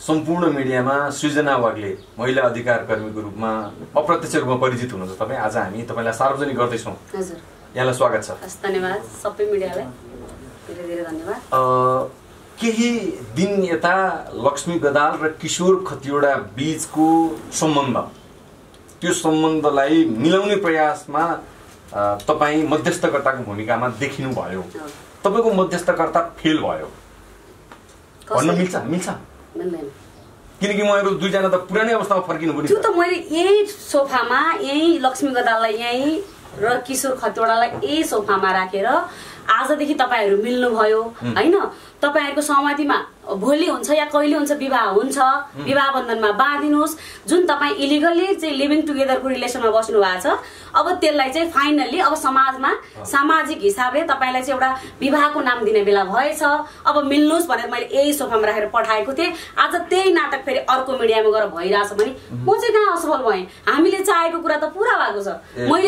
सम्पूर्ण मिडियामा सृजना वाग्ले महिला अधिकार कर्मीको रूपमा अप्रत्यक्ष रूपमा परिचित हुनुहुन्छ तपाईँ। आज हामी तपाईँलाई सार्वजनिक गर्दैछौँ। हजुर, यहाँलाई स्वागत छ। धन्यवाद सबै मिडियालाई, धेरै धेरै धन्यवाद। केही दिन यता लक्ष्मी गदाल र किशोर खतिवडा बीचको सम्बन्ध, त्यो सम्बन्धलाई मिलाउने प्रयासमा तपाईँ मध्यस्थकर्ताको भूमिकामा देखिनु भयो। तपाईँको मध्यस्थकर्ता फेल भयो भन्न मिल्छ? मिल्छ मिल्दैन, किनकि उहाँहरू दुईजना त पुरानै अवस्थामा फर्किनु पनि। त्यो त मैले यही सोफामा, यही लक्ष्मी गदाललाई यही र किशोर खतिवडालाई यही सोफामा राखेर आजदेखि तपाईँहरू मिल्नुभयो होइन। तपाईँहरूको सहमतिमा भोलि हुन्छ या कहिले हुन्छ विवाह हुन्छ, विवाह बन्धनमा बाँधिनुहोस्। जुन तपाईँ इलिगली चाहिँ लिभिङ टुगेदरको रिलेसनमा बस्नु भएको छ, अब त्यसलाई चाहिँ फाइनल्ली अब समाजमा सामाजिक हिसाबले तपाईँलाई चाहिँ एउटा विवाहको नाम दिने बेला भएछ। अब मिल्नुहोस् भनेर मैले यही सोफामा राखेर पठाएको थिएँ। आज त्यही नाटक फेरि अर्को मिडियामा गएर भइरहेछ भने म चाहिँ कहाँ असफल भएँ? हामीले चाहेको कुरा त पुरा भएको छ। मैले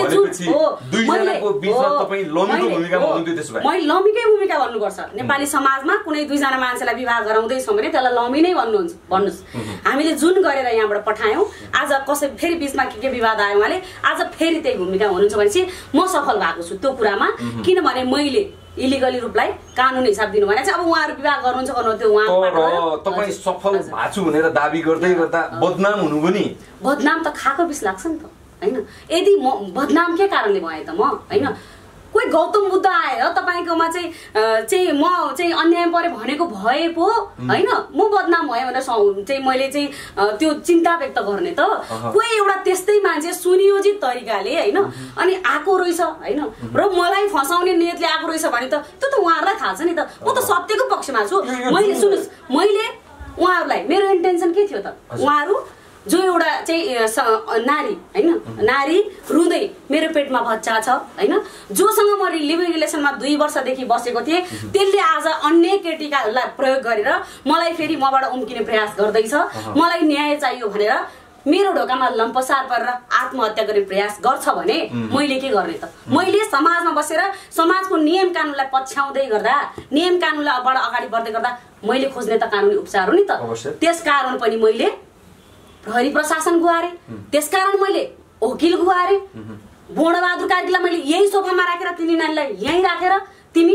लमीकै भूमिका भन्नुपर्छ। नेपाली समाजमा कुनै दुईजना मान्छेलाई विवाह गराउँदैछौँ भने त्यसलाई लमी नै भन्नुहोस्। हामीले जुन गरेर यहाँबाट पठायौँ, आज कसै फेरि बिचमा के विवाद आयो उहाँले आज फेरि त्यही भूमिका हुनुहुन्छ भनेपछि म सफल भएको छु त्यो कुरामा। किनभने मैले इलिगली रूपलाई कानुनी हिसाब दिनु भने चाहिँ अब उहाँहरू विवाह गर्नुहुन्छ त्यो उहाँ तपाईँ सफल भएको छु भनेर दाबी गर्दै गर्दा बदनाम हुनु पनि। बदनाम त खाएको बिस लाग्छ नि त होइन। यदि म बदनाम के कारणले भएँ त म होइन? कोही गौतम बुद्ध आएर तपाईँकोमा चाहिँ म चाहिँ अन्याय परे भनेको भए पो होइन म बदनाम भएँ भनेर चाहिँ मैले चाहिँ त्यो चिन्ता व्यक्त गर्ने त कोही एउटा त्यस्तै मान्छे सुनियोजित तरिकाले होइन अनि आएको रहेछ होइन र मलाई फसाउने नियतले आएको रहेछ भने त त्यो त उहाँहरूलाई थाहा छ नि त। म त सत्यको पक्षमा छु। मैले सुन्नुहोस्, मैले उहाँहरूलाई मेरो इन्टेन्सन के थियो त? उहाँहरू जो एउटा चाहिँ नारी होइन, नारी रुँदै मेरो पेटमा बच्चा छ होइन, जोसँग म लिभिङ रिलेसनमा 2 वर्षदेखि बसेको थिएँ, त्यसले आज अन्य केटीकाहरूलाई प्रयोग गरेर मलाई फेरि मबाट उम्किने प्रयास गर्दैछ। मलाई न्याय चाहियो भनेर मेरो ढोकामा लम्पसार गरेर आत्महत्या गर्ने प्रयास गर्छ भने मैले के गर्ने त? मैले समाजमा बसेर समाजको नियम कानुनलाई पछ्याउँदै गर्दा, नियम कानुनलाई अगाडि बढ्दै गर्दा मैले खोज्ने त कानुनी उपचार हो नि त। त्यसकारण पनि मैले प्रहरी प्रशासन गुहारे, त्यसकारण मैले वकिल गुहारे, बोर्डबहादुर कार्कीलाई मैले यही सोफामा राखेर तिमी नानीलाई यहीँ राखेर तिमी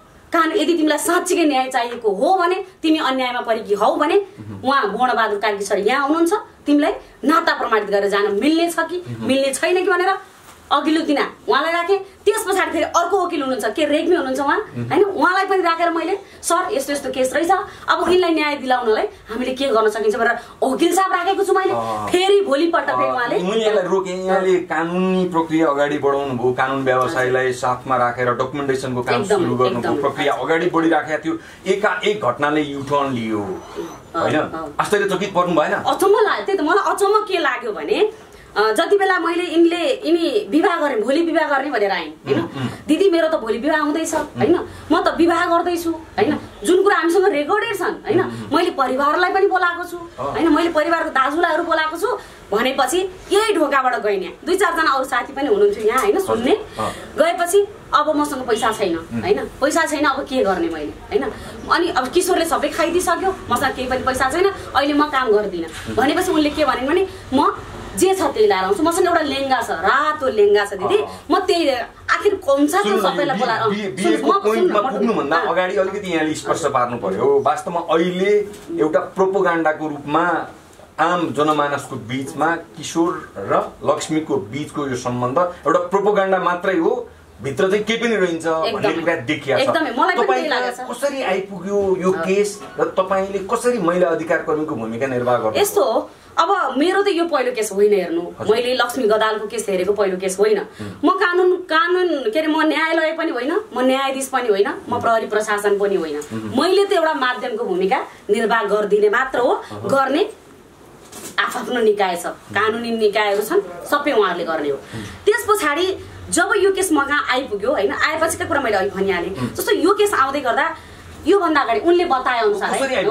यदि तिमीलाई साँच्चीकै न्याय चाहिएको हो भने, तिमी अन्यायमा परेकी हौ भने उहाँ बोर्डबहादुर कार्की सर यहाँ हुनुहुन्छ, तिमीलाई नाता प्रमाणित गरेर जान मिल्ने छ कि मिल्ने छैन कि भनेर अघिल्लो दिन उहाँलाई राखेँ। त्यस पछाडि फेरि अर्को वकिल हुनुहुन्छ, के रेग्मी हुनुहुन्छ उहाँ होइन, उहाँलाई पनि राखेर मैले सर यस्तो यस्तो केस रहेछ, अब यिनलाई न्याय दिलाउनलाई हामीले के गर्न सकिन्छ भनेर वकिल साहब राखेको छु मैले। फेरि भोलिपल्ट फेरि उहाँले रोके। यहाँले कानुनी प्रक्रिया अगाडि बढाउनु भयो, कानुन व्यवसायलाई साथमा राखेर डकुमेन्टेसनको काम सुरु गर्नुभयो, प्रक्रिया अगाडि बढिराखेको थियो। एकाएक घटनाले युटर्न लियो होइन, आश्चर्यचकित पर्नु भएन? अचम्म लाग्यो। त्यही त मलाई अचम्म के लाग्यो भने जति बेला मैले यिनी विवाह गरेँ, भोलि विवाह गर्ने भनेर आइन् होइन, दिदी मेरो त भोलि विवाह हुँदैछ होइन, म त विवाह गर्दैछु होइन, जुन कुरा हामीसँग रेकर्डेड छन् होइन, मैले परिवारलाई पनि बोलाएको छु होइन, मैले परिवारको दाजुभाइहरू बोलाएको छु भनेपछि यही ढोकाबाट गइने 2-4 जना अरू साथी पनि हुनुहुन्थ्यो यहाँ होइन सुन्ने। गएपछि अब मसँग पैसा छैन होइन, पैसा छैन अब के गर्ने मैले होइन, अनि अब किशोरले सबै खाइदिइसक्यो, मसँग केही पनि पैसा छैन, अहिले म काम गर्दिनँ भनेपछि उनले के भने म जे छ त्यही लाएर आउँछु। मसँग एउटा लेङ्गा छ, रातो लेङ्गा छ दिदी, म त्यही आखिर कौन सा सबैलाई पुग्नुभन्दा अगाडि अलिकति यहाँले स्पष्ट पार्नु पर्यो। वास्तवमा अहिले एउटा प्रोपोगान्डाको रूपमा आम जनमानसको बीचमा किशोर र लक्ष्मीको बीचको यो सम्बन्ध एउटा प्रोपोगान्डा मात्रै हो, भित्र चाहिँ के पनि रहन्छ भन्ने कुरा देखिया छ। तपाईँ कसरी आइपुग्यो यो केस र तपाईँले कसरी महिला अधिकार कर्मीको भूमिका निर्वाह गर्नु? यस्तो हो, अब मेरो त यो पहिलो केस होइन हेर्नु, मैले लक्ष्मी गदालको केस हेरेको पहिलो केस होइन। म कानुन के अरे म न्यायालय पनि होइन, म न्यायाधीश पनि होइन, म प्रहरी प्रशासन पनि होइन। मैले त एउटा माध्यमको भूमिका निर्वाह गरिदिने मात्र हो। गर्ने आफ्नो निकाय छ, कानुनी निकायहरू छन्, सबै उहाँहरूले गर्ने हो। त्यस पछाडि जब यो केस म कहाँ आइपुग्यो होइन, आएपछिका कुरा मैले अहिले भनिहालेँ। जस्तो यो केस आउँदै गर्दा योभन्दा अगाडि उनले बताए अनुसार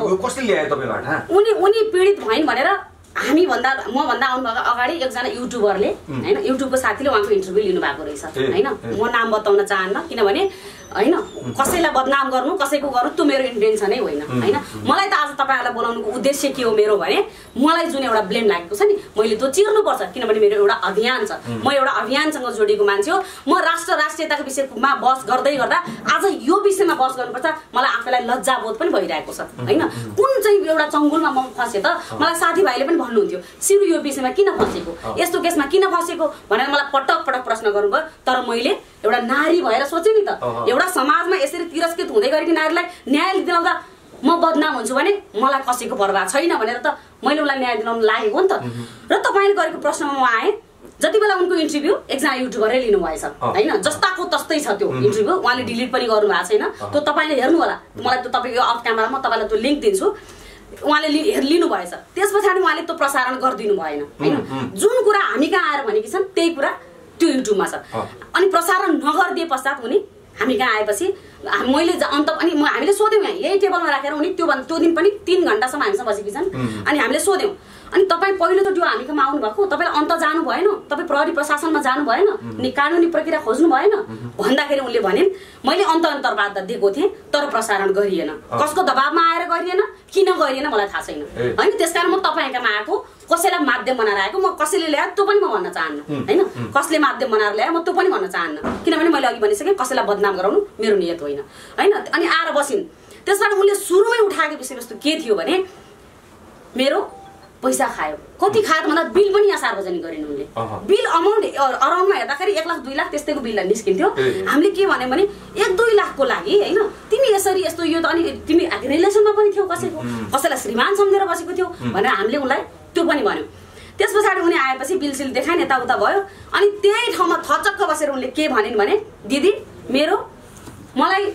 उनी पीडित भइन् भनेर मभन्दा आउनुभएको अगाडि एकजना युट्युबरले होइन, युट्युबको साथीले उहाँको इन्टरभ्यू लिनुभएको रहेछ होइन। म नाम बताउन चाहन्न किनभने हैन कसैलाई बदनाम गर्नु कसैको गर्नु त्यो मेरो इन्टेन्सनै होइन हैन मलाई त आज तपाईहरुलाई बोलाउनुको उद्देश्य के हो मेरो भने मलाई जुन एउटा ब्लेम लागेको छ नि मैले त्यो चिर्नुपर्छ किनभने मेरो एउटा अभियान छ म एउटा अभियानसँग जोडिएको मान्छे हो म राष्ट्रियताको विषयमा बहस गर्दै गर्दा आज यो विषयमा बहस गर्नुपर्छ मलाई आफैलाई लज्जाबोध पनि भइरहेको छ हैन कुन चाहिँ एउटा चंगुलमा म फसे त मलाई साथीभाइले पनि भन्नुहुन्थ्यो सिरु यो विषयमा किन फसेको यस्तो केसमा किन फसेको भनेर मलाई पटक पटक प्रश्न गर्नुभयो तर मैले एउटा नारी भएर सोचे नि त एउटा समाजमा यसरी तिरस्कृत हुँदै गरेकी नारीलाई न्याय दिलाउँदा म बदनाम हुन्छु भने मलाई कसैको पर्वाह छैन भनेर त मैले उनलाई न्याय दिलाउन लागेको नि त र तपाईले गरेको प्रश्नमा म आए जति बेला उनको इन्टरभ्यु एकजना युट्युबरले लिनु भएछ हैन जस्ताको तस्तै छ त्यो इन्टरभ्यु उहाँले डिलिट पनि गर्नु भएको छैन त्यो तपाईले हेर्नु होला मलाई त्यो तपाईको अफ क्यामेरामा तपाईलाई त्यो लिंक दिन्छु उहाँले लिनु भएछ त्यसपछि उहाँले त्यो प्रसारण गर्दिनु भएन हैन जुन कुरा हामी कहाँ आएर भनेकी छन् त्यही कुरा त्यो युट्युबमा छ अनि प्रसारण नगर्दिए पश्चात उनी हामी कहाँ आएपछि मैले अन्त अनि हामीले सोध्यौं यहाँ यही टेबलमा राखेर उनी त्यो दिन पनि 3 घण्टासम्म हामीसँग बसेकी छन् अनि हामीले सोध्यौं अनि तपाई पहिलो त त्यो हामी कहाँ आउनु भएको तपाईले अन्त जानु भएन तपाई प्रहरी प्रशासनमा जानु भएन नि कानुनी प्रक्रिया खोज्नु भएन भन्दाखेरि उनले भने मैले अन्तर्वार्ता दिएको थिएँ तर प्रसारण गरिएन कसको दबावमा आएर गरिएन किन गरिएन मलाई थाहा छैन हैन त्यसकारण म तपाईहरुमा आएको कसैलाई माध्यम बनाएर आएको म कसैले ल्याए त्यो पनि म भन्न चाहन्न हैन कसले माध्यम बनाएर ल्याए म त्यो पनि भन्न चाहन्न किनभने मैले अघि भनिसके कसैलाई बदनाम गराउनु मेरो नियत होइन हैन अनि आएर बसिन् त्यसबाट उनले सुरुमै उठाएको विषयवस्तु के थियो भने मेरो पैसा खायो कति खायो भन्दा बिल पनि यहाँ सार्वजनिक गरिन् उनले बिल अमाउन्ट अराउन्डमा हेर्दाखेरि 1 लाख 2 लाख त्यस्तैको बिल निस्किन्थ्यो हामीले के भन्यो भने 1-2 लाखको लागि हैन तिमी यसरी यस्तो यो त अनि तिमी रिलेसनमा पनि थियौ कसैलाई श्रीमान सम्झेर बसेको थियौ भनेर हामीले उनलाई त्यो पनि भन्यो त्यसपछि उनी आएपछि बिलसिल देखाइन यताउता भयो अनि त्यही ठाउँमा थचक्क बसेर उनले के भनिन् भने दिदी मेरो मलाई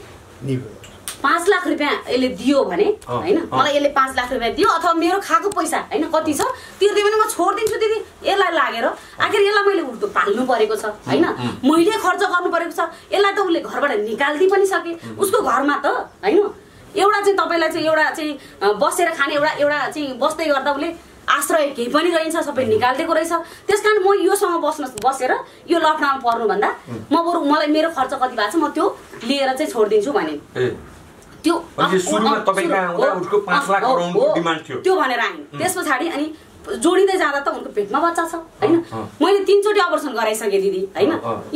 5 लाख रुपैयाँ यसले दियो भने हैन मलाई यसले 5 लाख रुपैयाँ दियो अथवा मेरो खाएको पैसा हैन कति छ तिर्दै भने म छोड्दिन्छु दिदी यसलाई लागेर आखिर यसलाई मैले उठ्दो पाल्नु परेको छ हैन मैले खर्च गर्नु परेको छ यसलाई त उले घरबाट निकाल्दै पनि सके उसको घरमा त हैन एउटा चाहिँ तपाईलाई चाहिँ एउटा चाहिँ बसेर खाने एउटा चाहिँ बस्दै गर्दा उले आश्रय केही पनि रहन्छ सबै निकाल्दिएको रहेछ त्यसकारण म योसँग बसेर यो लकडाउन पर्नु भन्दा म बरु मलाई मेरो खर्च कति भएको छ म त्यो लिएर चाहिँ छोड्दिन्छु भने त्यो सुरुमा तपाईको आउँदा उसको 5 लाख अराउन्डको डिमान्ड थियो त्यो भनेर आइन त्यसपछि अनि जोडिँदै जाँदा त उनको पेटमा बच्चा छ हैन मैले 3 चोटी अबर्सन गराइसके दिदी हैन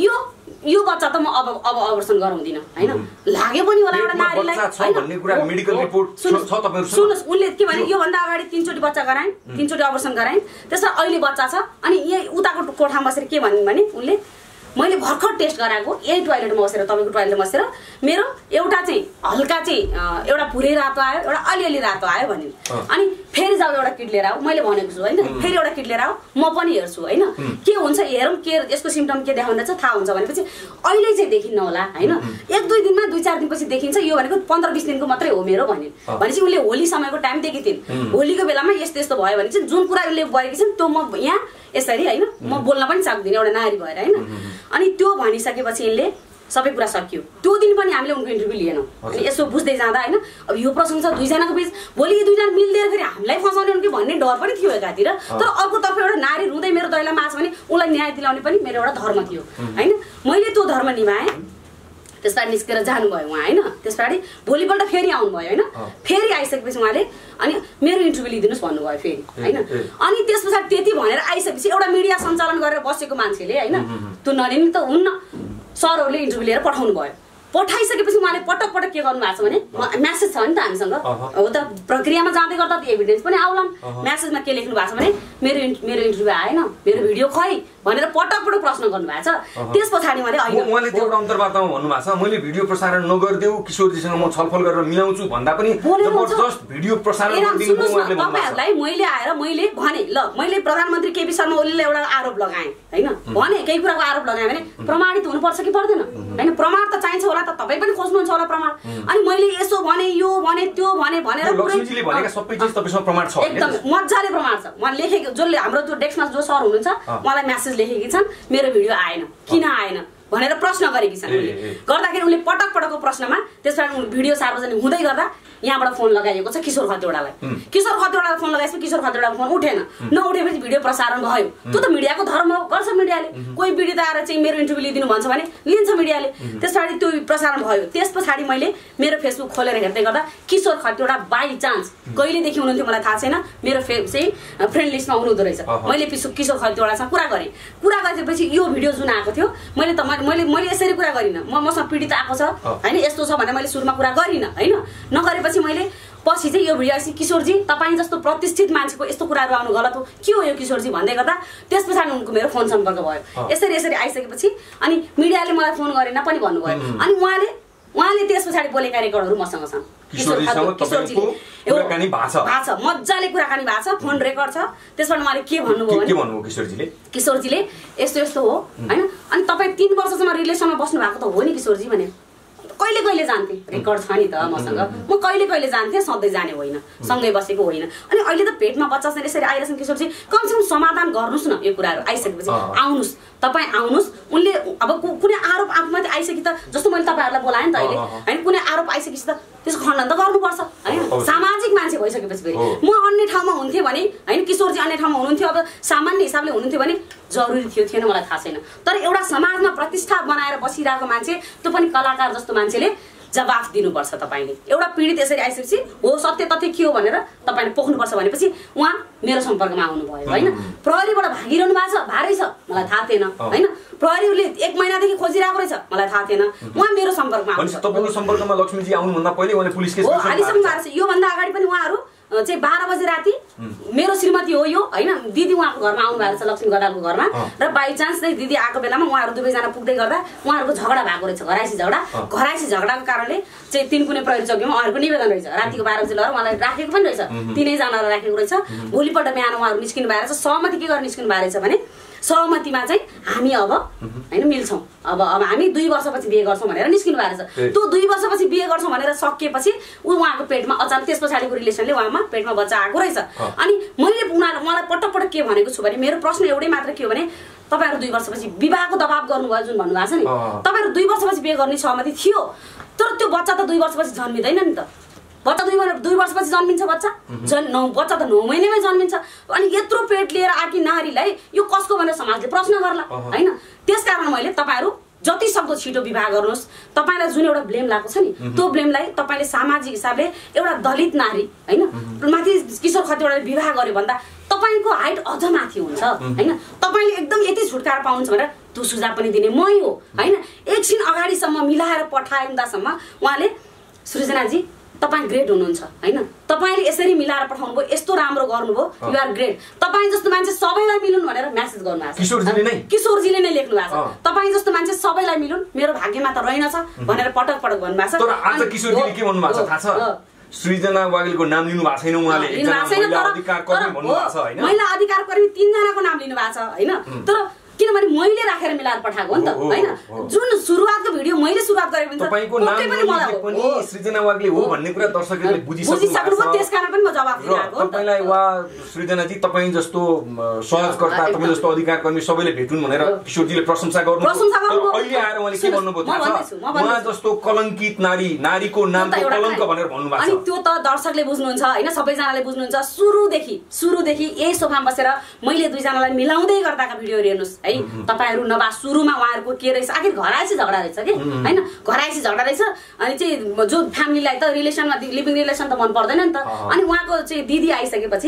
यो बच्चा त म अब अबर्सन गराउँदिन हैन लाग्यो पनि होला एउटा नारीलाई छ भन्ने कुरा मेडिकल रिपोर्ट छ तपाईहरु सुन्नुस् उनले के भने यो भन्दा अगाडि 3 चोटी बच्चा गराइन 3 चोटी अबर्सन गराइन त्यसमा अहिले बच्चा छ अनि यही उताको कोठामा बसेर के भनिन् भने उनले मैले भर्खर टेस्ट गराएको यही टोयलेटमा बसेर तपाईको टोयलेटमा बसेर मेरो एउटा चाहिँ हल्का चाहिँ एउटा पुरै रातो आयो एउटा अलिअलि रातो आयो भनिन् अनि फेरि जाऊ एउटा किट लिएर आऊ मैले भनेको छु हैन फेरि एउटा किट लिएर आऊ म पनि हेर्छु हैन के हुन्छ हेरौँ के यसको सिम्पटम के देखाउँदैछ थाहा हुन्छ भनेपछि अहिले चाहिँ देखिन्न होला हैन 1-2 दिनमा 2-4 दिनपछि देखिन्छ यो भनेको 15-20 दिनको मात्रै हो मेरो भनिन् भनेपछि उनले होली समयको टाइम दिएकी थिइन् होलीको बेलामा यस्तो यस्तो भयो भने चाहिँ जुन कुरा उनले गरेकी छन् त्यो म यहाँ यसरी हैन म बोल्न पनि सक्दिन एउटा नारी भएर हैन अनि त्यो भनिसकेपछि इनले सबै कुरा सकियो त्यो दिन पनि हामीले उनको इन्टरभ्यु लिएनौ अनि यसो बुझ्दै जाँदा हैन अब यो प्रशंसा दुई जनाको बीच भोलि यो दुई जना मिल्दै फेरि हामीलाई फसाउने उनके भन्ने डर पनि थियो एकातिर तर अर्को तर्फ एउटा नारी रुँदै मेरो दैलामा आछ भने उलाई न्याय दिलाउने पनि मेरो एउटा धर्म थियो हैन मैले त्यो धर्म निभाएँ त्यसबाट निस्केर जानुभयो उहाँ हैन त्यसबाट भोलिपल्ट फेरि आउनु भयो हैन फेरि आइसकेपछि उहाँले अनि मेरो इन्टरभ्यु लिदिनुस् भन्नुभयो फेरि हैन अनि त्यसपछि त्यति भनेर आइसकेपछि एउटा मिडिया सञ्चालन गरेर बसेको मान्छेले हैन त्यो नलिने त हुन्न सरहरूले इन्टरभ्यु लिएर पठाउनु भयो पठाइसकेपछि उहाँले पटक पटक के गर्नु भएको छ भने मेसेज छ नि त हामीसँग हो त प्रक्रियामा जाँदै गर्दा त एभिडेन्स पनि आउलान् मेसेजमा के लेख्नु भएको छ भने मेरो इन्टरभ्यु आएन मेरो भिडियो खै भनेर पटक पटक प्रश्न गर्नु भएको छ त्यसपछि उहाँले हैन उहाँले त्यो एउटा अन्तर्वार्तामा भन्नु भएको छ मैले भिडियो प्रसारण नगर्देऊ किशोरजीसँग म छलफल गरेर मिलाउँछु भन्दा पनि जबरजस्त भिडियो प्रसारण गरिदिनु उहाँले भन्नु तपाईहरुलाई मैले आएर मैले भने ल मैले प्रधानमन्त्री केपी शर्मा ओलीले एउटा आरोप लगाएँ हैन भने केही कुराको आरोप लगाएँ भने प्रमाणित हुनुपर्छ कि पर्दैन हैन प्रमाण त चाहिन्छ होला त तपाई पनि खोज्नुहुन्छ होला प्रमाण अनि मैले यसो भने यो भने त्यो भने भनेर लक्ष्मीजीले भनेका सबै चीज तपाईसँग प्रमाण छ एकदम मज्जाले प्रमाण छ उहाँ लेखेको जसले हाम्रो त्यो डेस्कमा जो सर हुनुहुन्छ उहाँलाई मेसेज लेखेकी छन् मेरो भिडियो आएन किन आएन भनेर प्रश्न गरेकी छन् उनले गर्दाखेरि उनले पटक पटकको प्रश्नमा त्यसबाट भिडियो सार्वजनिक हुँदै गर्दा यहाँबाट फोन लगाइएको छ किशोर खतिवडालाई। किशोर खतिवडालाई फोन लगाएपछि किशोर खतिवडाको फोन उठेन, नउठेपछि भिडियो प्रसारण भयो। त्यो त मिडियाको धर्म हो, गर्छ मिडियाले। कोही भिडियो आएर चाहिँ मेरो इन्टरभ्यू लिदिनु भन्छ भने लिन्छ मिडियाले। त्यसपछि त्यो प्रसारण भयो। त्यस पछाडि मैले मेरो फेसबुक खोलेर हेर्दै गर्दा किशोर खतिवडा बाई चान्स कहिलेदेखि हुनुहुन्थ्यो मलाई थाहा छैन, मेरो चाहिँ फ्रेन्ड लिस्टमा हुनुहुँदो रहेछ। मैले किशोर खतिवडासँग कुरा गरेँ। कुरा गरेपछि यो भिडियो जुन आएको थियो मैले यसरी कुरा गरिनँ, मसँग पीडित आएको छ होइन, यस्तो छ भनेर मैले सुरुमा कुरा गरिनँ होइन। नगरेपछि मैले पछि चाहिँ यो भिडियो आएपछि किशोरजी तपाईँ जस्तो प्रतिष्ठित मान्छेको यस्तो कुराहरू आउनु गलत हो, के हो यो किशोरजी भन्दै गर्दा त्यस पछाडि उनको मेरो फोन सम्पर्क भयो। यसरी आइसकेपछि अनि मिडियाले मलाई फोन गरेन पनि भन्नुभयो। अनि उहाँले त्यस पछाडि बोलेका रेकर्डहरू मसँग छन्। मजाले कुराकानी भएको छ, फोन रेकर्ड छ। त्यसबाट उहाँले के भन्नुभयो किशोरजीले यस्तो यस्तो हो होइन, अनि तपाईँ 3 वर्षसम्म रिलेसनमा बस्नु भएको त हो नि किशोरजी भने। कहिले कहिले जान्थेँ, रेकर्ड छ नि त मसँग, म कहिले कहिले जान्थेँ, सधैँ जाने होइन, सँगै बसेको होइन। अनि अहिले त पेटमा बच्चा छैन यसरी आइरहेछन् किशोरजी, कमसेकम समाधान गर्नुहोस् न यो कुराहरू। आइसकेपछि आउनुहोस्, तपाईँ आउनुहोस्। उनले अब कुनै आरोप आफूमाथि आइसके त जस्तो मैले तपाईँहरूलाई बोलाएँ नि त अहिले होइन, कुनै आरोप आइसकेपछि त त्यसको खण्डन त गर्नुपर्छ होइन। सामाजिक मान्छे भइसकेपछि फेरि म अन्य ठाउँमा हुन्थेँ भने होइन, किशोरजी अन्य ठाउँमा हुनुहुन्थ्यो, अब सामान्य हिसाबले हुनुहुन्थ्यो भने जरुरी थिएन मलाई थाहा छैन। तर एउटा समाजमा प्रतिष्ठा बनाएर बसिरहेको मान्छे, त्यो पनि कलाकार जस्तो मान्छेले जवाफ दिनुपर्छ। तपाईँले एउटा पीडित यसरी आइसकेपछि हो सत्य तथ्य के हो भनेर तपाईँले पोख्नुपर्छ भनेपछि उहाँ मेरो सम्पर्कमा आउनुभयो होइन। प्रहरीबाट भागिरहनु भएको छ, भारै छ, मलाई थाहा थिएन होइन। प्रहरीले 1 महिनादेखि खोजिरहेको रहेछ, मलाई थाहा थिएन। उहाँ मेरो सम्पर्कमा आउँछ। तपाईँको सम्पर्कमा लक्ष्मीजी आउनुभन्दा पहिले उहाँले पुलिस केस हालिसक्नु भएको छ। योभन्दा अगाडि पनि उहाँहरू चाहिँ 12 बजे राति मेरो श्रीमती हो यो होइन, दिदी उहाँको घरमा आउनु भएको छ, लक्ष्मी गदालको घरमा। र बाई चान्स चाहिँ दिदी आएको बेलामा उहाँहरू दुवैजना पुग्दै गर्दा उहाँहरूको झगडा भएको रहेछ, घराइसी झगडाको कारणले चाहिँ 3 कुनै प्रहरी चौकीमा उहाँहरूको निवेदन रहेछ। रातिको 12 बजे लगेर उहाँलाई राखेको पनि रहेछ, 3 जनालाई राखेको रहेछ। भोलिपल्ट बिहान उहाँहरू निस्किनु भएको रहेछ। सहमति के गरेर निस्किनु भएको रहेछ भने सहमतिमा चाहिँ हामी अब होइन मिल्छौँ, अब हामी 2 वर्षपछि बिहे गर्छौँ भनेर निस्किनु भएको रहेछ। त्यो 2 वर्षपछि बिहे गर्छौँ भनेर सकिएपछि उहाँको पेटमा अचानक त्यस पछाडिको रिलेसनले उहाँमा पेटमा बच्चा आएको रहेछ। अनि मैले मलाई पटक के भनेको छु भने मेरो प्रश्न एउटै मात्र के हो भने तपाईँहरू 2 वर्षपछि विवाहको दबाब गर्नुभयो जुन भन्नुभएको छ नि, तपाईँहरू 2 वर्षपछि बिहे गर्ने सहमति थियो, तर त्यो बच्चा त 2 वर्षपछि जन्मिँदैन नि त। बच्चा 2 वर्षपछि जन्मिन्छ, बच्चा त 9 महिनामै जन्मिन्छ। अनि यत्रो पेट लिएर आकी नारीलाई यो कसको भनेर समाजले प्रश्न गर्ला होइन। त्यसकारण मैले तपाईँहरू जति सक्दो छिटो विवाह गर्नुहोस्। तपाईँलाई जुन एउटा ब्लेम लागेको छ नि, त्यो ब्लेमलाई तपाईँले सामाजिक हिसाबले एउटा दलित नारी होइन माथि किशोर खतिवडाले विवाह गर्यो भन्दा तपाईँको हाइट अझ माथि हुन्छ होइन। तपाईँले एकदम यति छुटकारा पाउनुहुन्छ भनेर त्यो सुझाव पनि दिने मै हो होइन। एकछिन अगाडिसम्म मिलाएर पठाउँदासम्म उहाँले सृजनाजी तपाईँ ग्रेट हुनुहुन्छ होइन, तपाईँले यसरी मिलाएर पठाउनु भयो, यस्तो राम्रो गर्नुभयो, यु आर ग्रेट। तपाईँ जस्तो मान्छे सबैलाई मिलुन् भनेर म्यासेज गर्नुभएको छ, किशोरजीले नै लेख्नु भएको छ। तपाईँ जस्तो मान्छे सबैलाई मिलुन्, मेरो भाग्यमा त रहेनछ भनेर पटक भन्नुभएको छ। तर आज किशोरजीले के भन्नु भएको छ थाहा छ? सृजना वाग्लेको नाम लिनु भएको छैन उहाँले, महिला अधिकार कर्मी भन्नु भएको छ होइन। महिला अधिकार कर्मी 3 जनाको नाम लिनु भएको छ होइन। तर किनभने मैले राखेर मिलाएर पठाएको हो नि त होइन। जुन सुरुवातको भिडियो मैले सुरुवात गरेको हुन्छ तपाईको नाम पनि सृजना वाग्ले हो भन्ने कुरा दर्शकहरूले बुझिसक्नु भयो। त्यसकारण पनि म जवाफ दिएको हो। तपाईलाई वा सृजनाजी तपाईँ जस्तो सहजकर्ता, तपाईँ जस्तो अधिकार कर्मी सबैले भेटुन् भनेर किशोरजीले प्रशंसा गर्नु। अहिले आएर उहाँले के भन्नुभयो थाहा छ? उहाँ जस्तो कलङ्कित नारीको नामको कलङ्क भनेर भन्नुभएको छ। अनि त्यो त दर्शकले बुझ्नुहुन्छ होइन, सबैजनाले बुझ्नुहुन्छ। सुरुदेखि यही सोफामा बसेर मैले 2 जनालाई मिलाउँदै गर्दाका भिडियोहरू हेर्नुहोस् है। तपाईहरु नभा सुरुमा उहाँहरुको के रहेछ, आखिर घराइसी झगडा रहेछ के हैन, घराइसी झगडा रहेछ। अनि चाहिँ जो फ्यामिलीलाई त रिलेसनमा लिभिङ रिलेसन त मन पर्दैन नि त। अनि उहाँको चाहिँ दिदी आइसकेपछि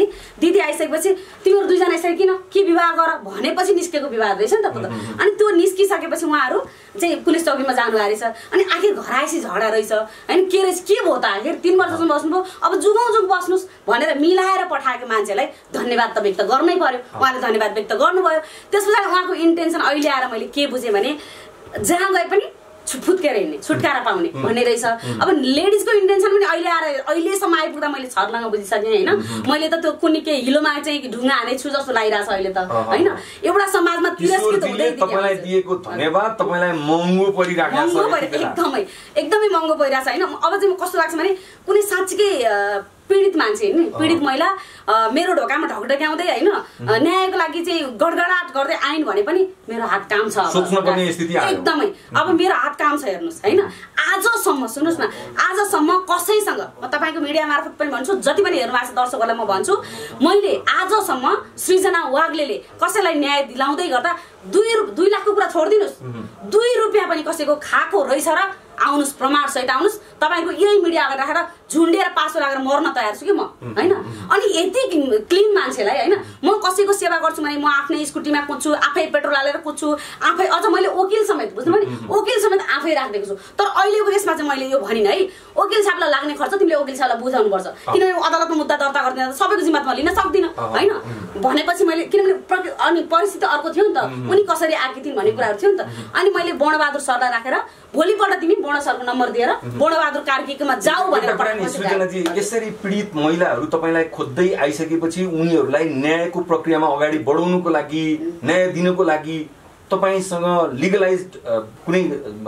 तिमीहरु 2 जना यसरी किन के विवाह गर भनेपछि निस्केको विवाह रहेछ नि त। अनि त्यो निस्किसकेपछि उहाँहरु चाहिँ पुलिस चौकीमा जानु रहेछ। अनि आखिर घराइसी झगडा रहेछ हैन, के रहेछ के भयो त, आखिर 3 वर्षसम्म बस्नुभयो, अब जुगौं बस्नुस् भनेर मिलाएर पठाएको मान्छेलाई धन्यवाद त व्यक्त गर्नै पर्यो। उहाँले धन्यवाद व्यक्त गर्नुभयो। त्यसपछि उहाँको इन्टेन्सन अहिले आएर मैले के बुझेँ भने जहाँ गए पनि फुत्केर हिँड्ने, छुटकारा पाउने भन्ने रहेछ। अब लेडिजको इन्टेन्सन पनि अहिले आएर अहिलेसम्म आइपुग्दा मैले छर्लङ्ग बुझिसकेँ हैन। मैले त त्यो कुनै के हिलोमा चाहिँ ढुङ्गा हानेछु जस्तो लागिरहेछ अहिले त हैन। एउटा समाजमा तिरस्कृत हुँदै तपाईलाई दिएको धन्यवाद तपाईलाई महँगो परिराखेको छ, एकदमै महँगो परिरहेछ हैन। अब चाहिँ कस्तो लाग्छ भने कुनै साँच्चीकै पीडित मान्छे नि, पीडित महिला मेरो ढोकामा ढकढक्याउँदै होइन न्यायको लागि चाहिँ गडगडाट गर्दै आइन् भने पनि मेरो हात काम छ, एकदमै। अब मेरो हात काम छ हेर्नुहोस् होइन। आजसम्म सुन्नुहोस् न, आजसम्म कसैसँग म तपाईँको मिडिया मार्फत पनि भन्छु, जति पनि हेर्नु भएको छ दर्शकहरूलाई म भन्छु, मैले आजसम्म सृजना वाग्लेले कसैलाई न्याय दिलाउँदै गर्दा 2 लाखको कुरा छोडिदिनुहोस्, 2 रुपियाँ पनि कसैको खाएको रहेछ र आउनुहोस्, प्रमाण सहित आउनुहोस्, तपाईँको यही मिडिया अगाडि राखेर झुन्डेर पासो लागेर मर्न तयार छु कि म होइन। अनि यति क्लिन मान्छेलाई होइन म कसैको सेवा गर्छु भने म आफ्नै स्कुटीमा कुद्छु, आफै पेट्रोल हालेर कुद्छु, आफै, अझ मैले वकिल समेत बुझ्नुभयो नि, वकिल समेत आफै राखिदिएको छु। तर अहिलेको यसमा चाहिँ मैले यो भनिनँ है, वकिल साहबलाई लाग्ने खर्च तिमीले वकिल साहबलाई बुझाउनुपर्छ, किनभने अदालतमा मुद्दा दर्ता गर्दैन सबैको जिम्मा म लिन सक्दिनँ होइन भनेपछि मैले, किनभने अनि परिस्थिति अर्को थियो नि त, उनी कसरी आएकी थिइन् भन्ने कुराहरू थियो नि त। अनि मैले वर्णबहादुर सरलाई राखेर भोलिपल्ट तिमी वर्ण सरको नम्बर दिएर वर्णबहादुर कार्कीकोमा जाऊ भनेर सृजनाजी, यसरी पीडित महिलाहरू तपाईँलाई खोज्दै आइसकेपछि उनीहरूलाई न्यायको प्रक्रियामा अगाडि बढाउनुको लागि, न्याय दिनुको लागि तपाईसँग लिगलाइज्ड कुनै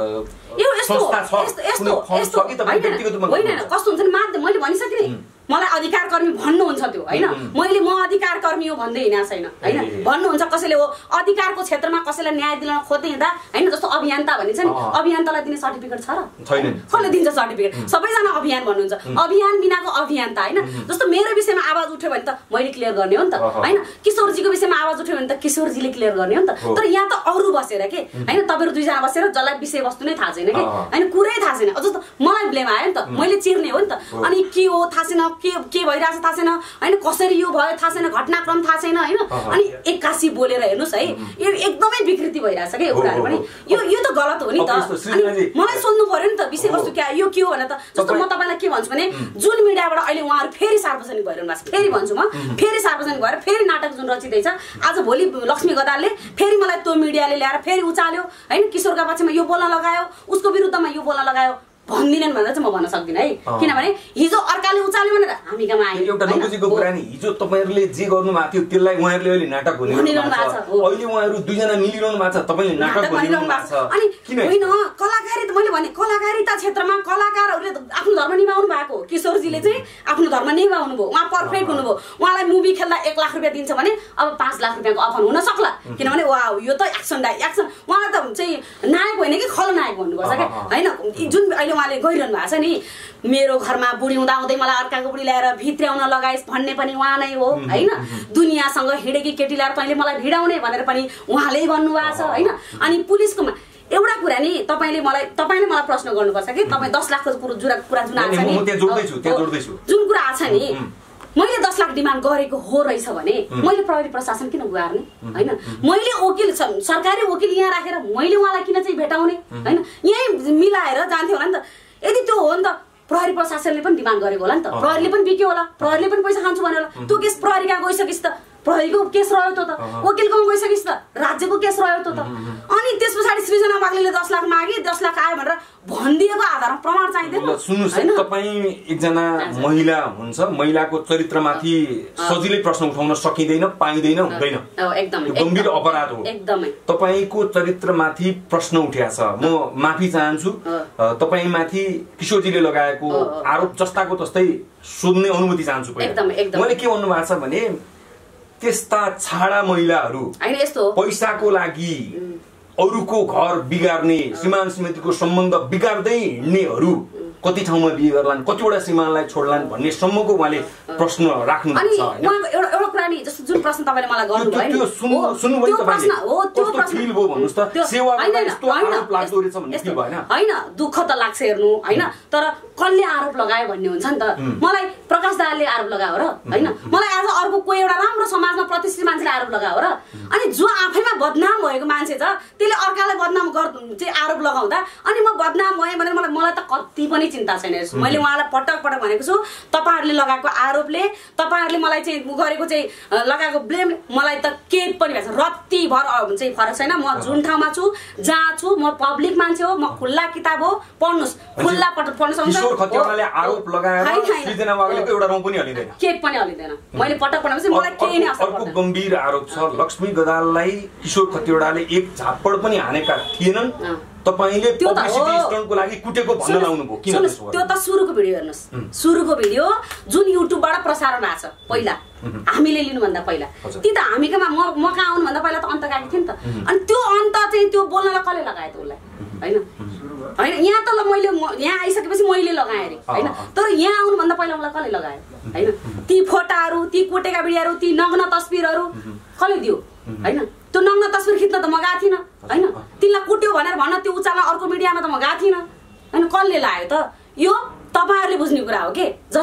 संस्था छ, कुनै फर्म छ कि तपाईँ व्यक्तिगत रूपमा? होइन, कस्तो हुन्छ नि, मैले भनिसकेँ नि, मलाई अधिकार कर्मी भन्नुहुन्छ त्यो होइन, मैले म अधिकार कर्मी हो भन्दै हिँडेको छैन होइन। भन्नुहुन्छ कसैले हो अधिकारको क्षेत्रमा कसैलाई न्याय दिलाउन खोज्दै हिँड्दा होइन, जस्तो अभियन्ता भनिन्छ नि, अभियन्तालाई दिने सर्टिफिकेट छ र छैन? कसले दिन्छ सर्टिफिकेट? सबैजना अभियान भन्नुहुन्छ, अभियान बिनाको अभियन्ता होइन। जस्तो मेरो विषयमा आवाज उठ्यो भने त मैले क्लियर गर्ने हो नि त होइन, किशोरजीको विषयमा आवाज उठ्यो भने त किशोरजीले क्लियर गर्ने हो नि त। तर यहाँ त अरू बसेर के होइन, तपाईँहरू 2 जना बसेर जसलाई विषयवस्तु नै थाहा छैन कि होइन, कुरै थाहा छैन, जस्तो मलाई ब्लेम आयो नि त, मैले चिर्ने हो नि त। अनि के हो थाहा छैन, के भइरहेछ थाहा छैन होइन, कसरी यो भयो थाहा छैन, घटनाक्रम थाहा छैन होइन। अनि 81 बोलेर हेर्नुहोस् है, यो एकदमै विकृति भइरहेछ क्या यो कुराहरू पनि, यो त गलत हो नि त। मलाई सोध्नु पर्यो नि त विषयवस्तु क्या यो के हो भनेर त। जस्तो म तपाईँलाई के भन्छु भने, जुन मिडियाबाट अहिले उहाँहरू फेरि सार्वजनिक भइरहनु भएको छ, फेरि भन्छु म, फेरि सार्वजनिक भएर फेरि नाटक जुन रचिँदैछ, आज भोलि लक्ष्मी गदालले फेरि मलाई त्यो मिडियाले ल्याएर फेरि उचाल्यो होइन, किशोरका पक्षमा यो बोल्न लगायो, उसको विरुद्धमा यो बोल्न लगायो भन्दिनन् भनेर चाहिँ म भन्न सक्दिनँ है, किनभने हिजो अर्काले उचाल्यो भनेर हामी कहाँ आयो। एउटा नबुझेको कुरा नि, हिजो तपाईँहरूले जे गर्नु भएको थियो त्यसलाई उहाँहरूले अहिले नाटक भनिरहनु भएको छ, अहिले उहाँहरू 2 जना मिलिरहनु भएको छ, तपाईँले नाटक भनिरहनु भएको छ। अनि होइन कलाकारिता, मैले भने कलाकारिता क्षेत्रमा कलाकारहरूले आफ्नो धर्म निभाउनु भएको, किशोरजीले चाहिँ आफ्नो धर्म निभाउनु भयो, उहाँ पर्फेक्ट हुनुभयो। उहाँलाई मुभी खेल्दा 1 लाख रुपियाँ दिन्छ भने अब 5 लाख रुपियाँको अफर हुन सक्ला, किनभने वाह यो त एक्सन एक्सन, उहाँलाई त चाहिँ नायक होइन कि खलनायक भन्नुपर्छ क्या होइन। जुन अहिले उहाँले गइरहनु भएको छ नि, मेरो घरमा बुढी हुँदाहुँदै मलाई अर्काको बुढी ल्याएर भित्र्याउन लगाइस् भन्ने पनि उहाँ नै हो होइन। दुनियाँसँग हिँडेकी केटी ल्याएर तैँले मलाई भिडाउने भनेर पनि उहाँले भन्नुभएको छ होइन। अनि पुलिसकोमा एउटा कुरा नि, तपाईँले मलाई प्रश्न गर्नुपर्छ कि तपाईँ 10 लाखको कुरा जुन आएको छ नि, जुन कुरा आएको छ नि, मैले 10 लाख डिमान्ड गरेको हो रहेछ भने मैले प्रहरी प्रशासन किन गुहार्ने होइन, मैले वकिल सरकारी वकिल यहाँ राखेर मैले उहाँलाई किन चाहिँ भेटाउने होइन, यहीँ मिलाएर जान्थ्यो होला नि त। यदि त्यो हो नि त प्रहरी प्रशासनले पनि डिमान्ड गरेको होला नि त, प्रहरीले पनि बिक्यो होला, प्रहरीले पनि पैसा खान्छु भनेर होला, त्यो केस प्रहरी कहाँ गइसकेस् त, प्रहरीको केस रह्यो त, वकिलकोमा गइसकेस् त, राज्यको केस रह्यो त। अनि त्यस पछाडि सृजना वाग्लेले 10 लाख मागे, 10 लाख आयो भनेर भनिदिएको आधारमा प्रमाण चाहिँदैन। सुन्नुहोस्, तपाईँ एकजना महिला हुन्छ, महिलाको चरित्रमाथि सजिलै प्रश्न उठाउन सकिँदैन, पाइँदैन, हुँदैन, एकदमै गम्भीर अपराध हो। एकदमै तपाईँको चरित्रमाथि प्रश्न उठिएको छ, म माफी चाहन्छु, तपाईँमाथि किशोरजीले लगाएको आरोप जस्ताको तस्तै सोध्ने अनुमति चाहन्छु। मैले के भन्नु भएको छ भने, त्यस्ता छाडा महिलाहरू पैसाको लागि अरूको घर बिगार्ने, श्रीमान श्रीमतीको सम्बन्ध बिगार्दै हिँड्नेहरू कति ठाउँमा बिहे गर्लान्, कतिवटा श्रीमानलाई छोड्लान् भन्ने सम्मको उहाँले प्रश्न राख्नुहुन्छ हैन। एउटा कुरा नि, जस्तो जुन प्रश्न तपाईले मलाई गर्नुभयो नि, त्यो सुन्नुभयो तपाईले, त्यो प्रश्न फिल भयो भन्नुस् त, सेवाको यस्तो आरोप लाग्दो रहेछ भन्ने फिल भएन? हैन, दुःख त लाग्छ हेर्नु हैन, तर कसले आरोप लगायो भन्ने हुन्छ नि त। मलाई प्रकाश दाहालले आरोप लगायो र हैन, मलाई आज अर्को कोही एउटा राम्रो समाजमा प्रतिष्ठित मान्छेले आरोप लगायो र, अनि जो आफैमा बदनाम भएको मान्छे छ त्यसले अर्कालाई बदनाम चाहिँ आरोप लगाउँदा अनि म बदनाम भएँ भनेर मलाई त कति पनि चिन्ता छैन। मैले उहाँलाई पटक पटक भनेको छु, तपाईहरुले लगाएको आरोपले, तपाईहरुले मलाई चाहिँ गरेको चाहिँ लगाएको ब्लेम मलाई त केही पनि भएछ, रत्ती भर चाहिँ फरक छैन। म जुन ठाउँमा छु, जहाँ छु, म पब्लिक मान्छे हो, म खुल्ला किताब हो, पढ्नुस्, खुल्ला पढ्न सक्छ। किशोर खतिवडाले आरोप लगाएर सृजना वाग्लेको एउटा रौँ पनि हलिदैन, केही पनि हलिदैन। मैले पटक पटक चाहिँ मलाई केही नै असर पर्दैन। अर्को गम्भीर आरोप छ, लक्ष्मी गदाललाई किशोर खतिवडाले एक झापड पनि हानेका थिएनन्, तपाईले पब्लिसिटी स्टन्टको लागि कुटेको भन्न लाउनु भयो किन त्यसो त्यो त सुरुको भिडियो हेर्नुस् सुरुको भिडियो जुन युट्युबबाट प्रसारण भएको छ पहिला हामीले लिनु भन्दा पहिला ती त हामीकोमा म कहाँ आउनु भन्दा पहिला त अन्त गएको थियो नि त अनि त्यो अन्त चाहिँ त्यो बोल्नलाई कसले लगायो त उसलाई हैन यहाँ त ल मैले यहाँ आइसकेपछि मैले लगाएँ अरे हैन तर यहाँ आउनु भन्दा पहिला मलाई कसले लगायो हैन ती फोटाहरू ती कोटेका भिडियोहरू ती नग्न तस्बिरहरू कसले दियो हैन त्यो नग्न तस्बिर खिच्न त म गएको थिइनँ हैन तिनलाई कुट्यो भनेर भन्न त्यो उचाल्न अर्को मिडियामा त म गएको थिइनँ हैन कसले लायो त यो तपाईहरुले बुझ्ने कुरा हो के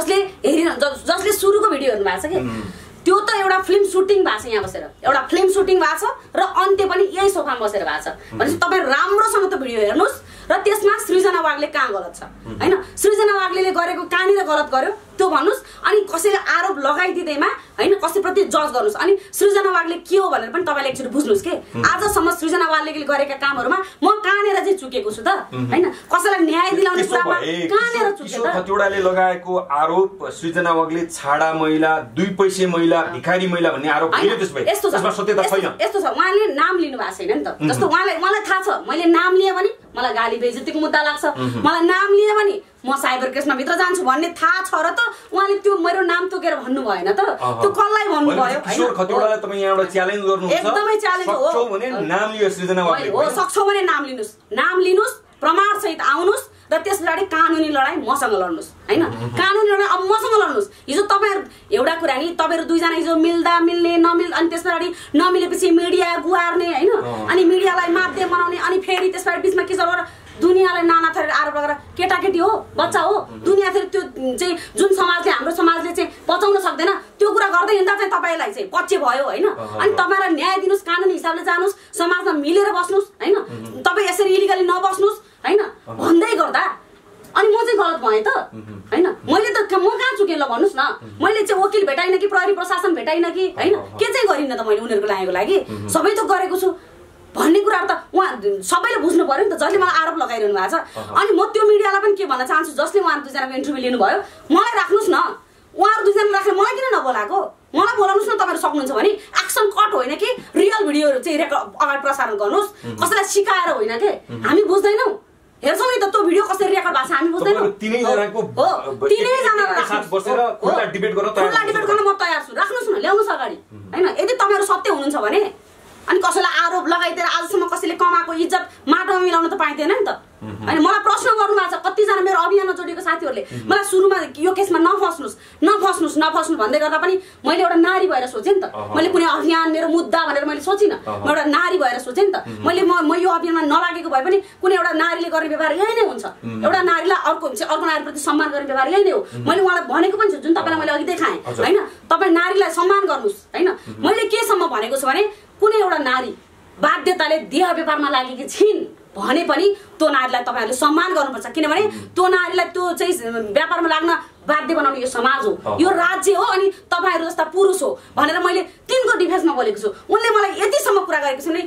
जसले सुरुको भिडियो हेर्नु भएको छ के त्यो त एउटा फिल्म सुटिङ भएको छ यहाँ बसेर एउटा फिल्म सुटिङ भएको छ र अन्त्य पनि यही सोफामा बसेर भएको छ भनेपछि तपाईहरु राम्रोसँग त भिडियो हेर्नुस् र त्यसमा सृजना वागले कहाँ गलत छ हैन सृजना वागले गरेको कहाँनिर गलत गर्यो त्यो भन्नुस् अनि कसैले आरोप लगाइदिँदैमा हैन कसैप्रति जज गर्नुस् अनि सृजना वागले के हो भनेर पनि तपाईले एकचोटी बुझ्नुस् के आजसम्म सृजना वागले गरेका कामहरुमा म कहाँनिर चाहिँ चुकेको छु त हैन कसैलाई न्याय दिलाउने कुरामा कहाँनिर चुके त खतिवडाले लगाएको आरोप सृजना वागले छाडा महिला 2 पैसे महिला भिखारी महिला भन्ने आरोप होइन त्यसमा त्यसमा सत्यता छैन यस्तो छ उहाँले नाम लिनु भएको छैन नि त जस्तो उहाँले मलाई थाहा छ मैले नाम लिए भने मलाई गाली बेइज्जतीको मुद्दा लाग्छ मलाई नाम लिए भने म साइबर केसमा भित्र जान्छु भन्ने थाहा छ र त उहाँले त्यो मेरो नाम तोकेर भन्नु भएन त त्यो कसलाई भन्नु भयो किशोर खतिवडालाई तपाईँ यहाँ एउटा च्यालेन्ज गर्नुहुन्छ एकदमै च्यालेन्ज हो सक्छौ भने नाम लियो सृजना वागले हो सक्छौ भने नाम लिनुस् प्रमाण सहित आउनुस् र त्यसपछि कानुनी लडाई मसँग लड्नुस् हैन कानुनी लडाई अब मसँग लड्नुस् हिजो तपाईहरु एउटा कुरा नि तपाईहरु दुईजना हिजो मिल्दा मिल्ने नमिल अनि त्यसपछि नमिलेपछि मिडिया गुहार्ने हैन अनि मिडियालाई माध्यम बनाउने अनि फेरि त्यसपछि बीचमा के छ दुनियालाई नाना थरी आरोप गरेर केटाकेटी हो बच्चा हो दुनिया फेरि त्यो चाहिँ जुन समाजले हाम्रो समाजले चाहिँ पचाउन सक्दैन त्यो कुरा गर्दै हिँड्दा चाहिँ तपाईलाई चाहिँ पच्चे भयो हैन अनि तपाईलाई न्याय दिनुस् कानुनी हिसाबले जानुस् समाजमा मिलेर बस्नुस् हैन तपाई यसरी इलिगली नबस्नुस् हैन भन्दै गर्दा अनि म चाहिँ गलत भएँ त हैन मैले त म कहाँ चुके ल भन्नुस् न मैले चाहिँ वकिल भेटाइन कि प्रहरी प्रशासन भेटाइन कि हैन के चाहिँ गरिन त मैले उनीहरुको लागि सबै त गरेको छु भन्ने कुराहरु त उहाँ सबैले बुझ्नु पर्यो नि त जसले मलाई आरोप लगाइरहनु भएको छ अनि म त्यो मिडियालाई पनि के भन्न चाहन्छु जसले उहाँहरु दुईजनाको इन्टरभ्यु लिनु भयो मलाई राख्नुस् न उहाँहरु दुईजना राख्ने मलाई किन नबोलाको मलाई बोलाउनुस् न तपाईहरु सक्नुहुन्छ भने एक्सन कट होइन कि रियल भिडियोहरु चाहिँ अगाडि प्रसारण गर्नुस् कसैलाई सिकाएर होइन के हामी बुझ्दैनौ हेर्छौ नि त त्यो भिडियो कसरी रेकर्ड भएको छ हामी बुझ्दैनौ तीनैजनाको साथ बसेर खुला डिबेट गर्न म तयार छु राख्नुस् न ल्याउनुस् अगाडि हैन यदि तपाईहरु सत्य हुनुहुन्छ भने अनि कसैलाई आरोप लगाइदिएर आजसम्म कसैले कमाएको इज्जत माटोमा मिलाउन त पाइदैन नि त अनि मलाई प्रश्न गर्नु भएको छ कतिजना मेरो अभियानमा जोडिएको साथीहरुले मलाई सुरुमा यो केसमा नफस्नुस् भन्दै गर्दा पनि मैले एउटा नारी भएर सोचे नि त मैले कुनै अभियान मेरो मुद्दा भनेर मैले सोचिन म एउटा नारी भएर सोचे नि त मैले म यो अभियानमा नलागेको भए पनि कुनै एउटा नारीले गर्ने व्यवहार यही नै हुन्छ एउटा नारीलाई अर्को नारीप्रति सम्मान गर्ने व्यवहार यही नै हो मैले उहाँलाई भनेको पनि छु जुन तपाईलाई मैले अघि देखाएँ हैन तपाई नारीलाई सम्मान गर्नुस् हैन मैले केसम्म भनेको छु भने कुनै एउटा नारी बाध्यताले देह व्यापारमा लागेकी छिन् भने पनि त्यो नारीलाई तपाईहरुले सम्मान गर्नुपर्छ किनभने त्यो नारीलाई त्यो चाहिँ व्यापारमा लाग्न बाध्य बनाउने यो समाज हो यो राज्य हो अनि तपाईहरु जस्ता पुरुष हो भनेर मैले तिनको डिफेन्समा बोलेको छु उनले मलाई यतिसम्म कुरा गरेको छन्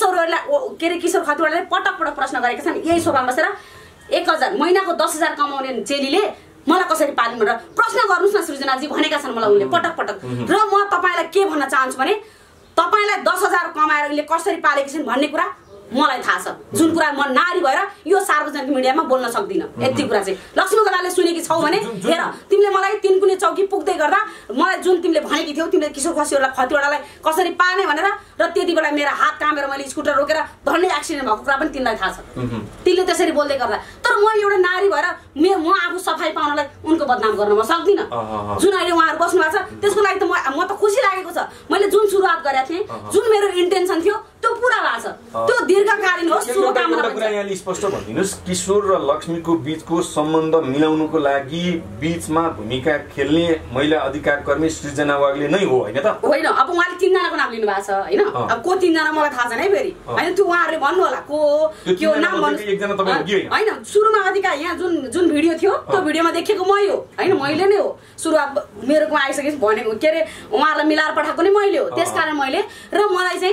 किशोर खतिवडाले पटक प्रश्न गरेका छन् यही सोफामा बसेर 1000 महिनाको 10,000 कमाउने चेलीले मलाई कसरी पालिन् भनेर प्रश्न गर्नुस् न सृजनाजी भनेका छन् मलाई उनले पटक र म तपाईलाई के भन्न चाहन्छु भने तपाईलाई 10,000 कमाएर उनले कसरी पालेकी छिन् भन्ने कुरा मलाई थाहा छ जुन कुरा म नारी भएर यो सार्वजनिक मिडियामा बोल्न सक्दिन यति कुरा चाहिँ लक्ष्मी गलाले सुनेकी छौ भने हेर तिमीले मलाई तिनकुने चौकी पुग्दै गर्दा मलाई जुन तिमीले भनेकी थियौ तिमीले किशोर खतिवडालाई कसरी पाने भनेर र त्यति बेला मेरो हात कामेर मैले स्कुटर रोकेर धन्ने एक्सिडेन्ट भएको कुरा पनि तिमीलाई थाहा छ तिमीले त्यसरी बोल्दै गर्दा तर म एउटा नारी भएर म आफू सफाई पाउनलाई उनको बदनाम गर्न म सक्दिन जुन अहिले उहाँहरु बस्नु भएको छ त्यसको लागि त म त खुसी लागेको छ मैले जुन सुरुवात गरेको थिएँ जुन मेरो इन्टेन्सन थियो त्यो पूरा भएको छ त्यो दीर्घकालीन होस् शुभकामना कुरा यहाँले स्पष्ट भनिदिनुस् किशोर र लक्ष्मीको बीचको सम्बन्ध मिलाउनुको लागि बीचमा भूमिका खेल्ने महिला अधिकार कर्मी सृजना वागले नै हो हैन त होइन अब उहाँले तीनजनाको नाम लिनु भएको छ हैन अब को तीनजना मलाई थाहा छैन है फेरि हैन त्यो उहाँहरुले भन्नु होला को के नाम भन्नु एकजना तपाईको के हैन सुरुमा अधिकार यहाँ जुन भिडियो थियो त्यो भिडियोमा देखेको मै हो हैन मैले नै हो सुरुवात मेरोमा आइसकेपछि भनेको के रे उहाँहरुलाई मिलाएर पठाएको नै मैले हो त्यसकारण मैले र मलाई चाहिँ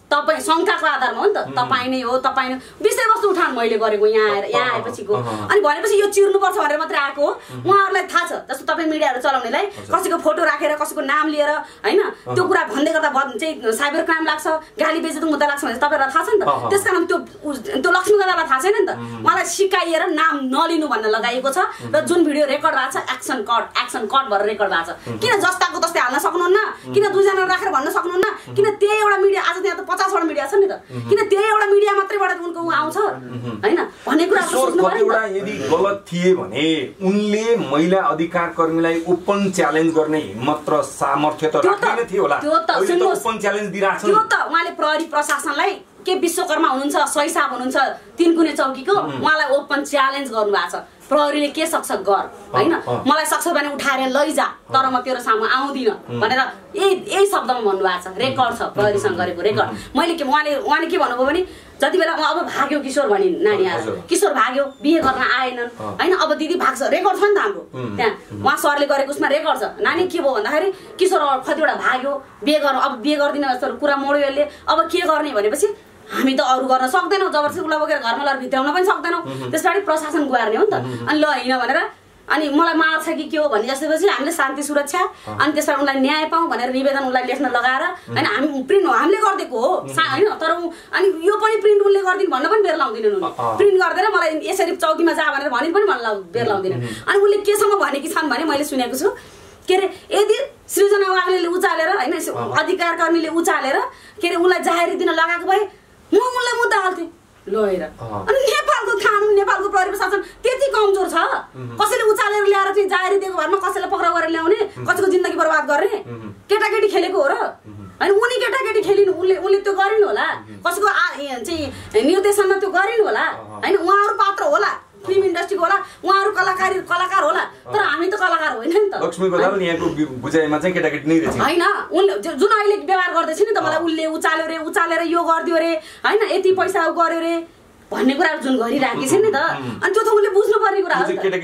तपाईँ शङ्काको आधारमा हो नि त तपाईँ नै हो तपाईँ नै विषयवस्तु उठान मैले गरेको यहाँ आएपछिको अनि भनेपछि यो चिर्नुपर्छ भनेर मात्रै आएको हो उहाँहरूलाई थाहा छ जस्तो तपाईँ मिडियाहरू चलाउनेलाई कसैको फोटो राखेर कसैको नाम लिएर होइन त्यो कुरा भन्दै गर्दा चाहिँ साइबर क्राइम लाग्छ गाली बेइज्जती मुद्दा लाग्छ भनेर तपाईँहरूलाई थाहा छ नि त त्यस कारण त्यो लक्ष्मी गदालाई थाहा छैन नि त उहाँलाई सिकाइएर नाम नलिनु भन्न लगाइएको छ र जुन भिडियो रेकर्ड भएको छ एक्सन कट भएर रेकर्ड भएको छ किन जस्ताको तस्तै हाल्न सक्नुहुन्न किन दुईजना राखेर भन्न सक्नुहुन्न किन त्यही एउटा मिडिया आज त्यहाँ त 50 वटा मिडिया छ नि त किन त्यही एउटा मिडिया मात्रैबाट उनको आउँछ हैन भन्ने कुरा सोच्नु पर्यो एउटा यदि गलत थिए भने उनले महिला अधिकार कर्मीलाई ओपन च्यालेन्ज गर्ने हिम्मत र सामर्थ्य त राख्दैन थियो होला त्यो त ओपन च्यालेन्ज दिइराछन् त्यो त उहाँले प्रहरी प्रशासनलाई के विश्वकर्मा हुनुहुन्छ सही साहब हुनुहुन्छ तिनकुने चौकीको उहाँलाई ओपन च्यालेन्ज गर्नु भएको छ प्रहरीले के सक्छ गर हैन मलाई सक्छ भने उठाएर लैजा तर म तेरो सामु आउँदिन भनेर यही शब्दमा भन्नुभएको छ रेकर्ड छ प्रहरीसँग गरेको रेकर्ड मैले के उहाँले के भन्नुभयो भने जति बेला अब भाग्यो किशोर भनि नानी आएर किशोर भाग्यो बिहे गर्न आएनन् हैन अब दिदी भाग्छ रेकर्ड छ नि त हाम्रो त्यहाँ उहाँ सरले गरेको उसमा रेकर्ड छ नानी के भयो भन्दाखेरि किशोर कतिवटा भाग्यो बिहे गर्न अब बिहे गर्दिन जस्तो कुरा मोड्यो यसले अब के गर्ने भनेपछि हामी त अरू गर्न सक्दैनौँ जबरजस्ती उसलाई बोकेर घरमा लगेर भित्राउन पनि सक्दैनौँ त्यसपछि प्रशासन गुहार्ने हो नि त अनि ल होइन भनेर अनि मलाई मार्छ कि के हो भन्ने जसपछि हामीले शान्ति सुरक्षा अनि त्यसमा उनलाई न्याय पाऊँ भनेर निवेदन उनलाई लेख्न लगाएर हैन हामी प्रिन्ट हामीले गरिदिएको हो हैन तर अनि यो पनि प्रिन्ट उनले गरिदिनु भन्न पनि बेर लाउँदिनन् उनले प्रिन्ट गर्दैन मलाई यसरी चौकीमा जा भनेर भनिन् पनि भन्न बेर लाउँदिनन् अनि उनले केसम्म भनेकी छन् भने मैले सुनेको छु के अरे यदि सृजना वाग्लेले उचालेर हैन अधिकार कर्मीले उचालेर के अरे उनलाई जाहेरी दिन लगाएको भए म उनलाई मुद्दा हाल्थेँ लोएर अनि नेपालको कानुन नेपालको प्रहरी प्रशासन त्यति कमजोर छ कसैले उचालेर ल्याएर चाहिँ जाहेरी दिएको भरमा कसैलाई पक्राउ गरेर ल्याउने कसैको जिन्दगी बर्बाद गर्ने केटाकेटी खेलेको हो र हैन उनी केटाकेटी खेलिनु उनले त्यो गरिनु होला कसैको चाहिँ निर्देशनमा त्यो गरिनु होला हैन उहाँहरू पात्र होला फिल्म इन्डस्ट्रीको होला उहाँहरू कलाकार होला तर हामी त कलाकार होइन नि त लक्ष्मी गदाल यहाँको बुझाइमा चाहिँ केटाकेटी नै रहेछ हैन उनले जुन अहिले व्यवहार गर्दैछ नि त मलाई उनले उचाल्यो रे यो गरिदियो रे हैन यति पैसा गर्यो रे भन्ने कुराहरु जुन गरिराखेको छ नि त अनि त्यो त उनले बुझ्नु पर्ने कुरा हो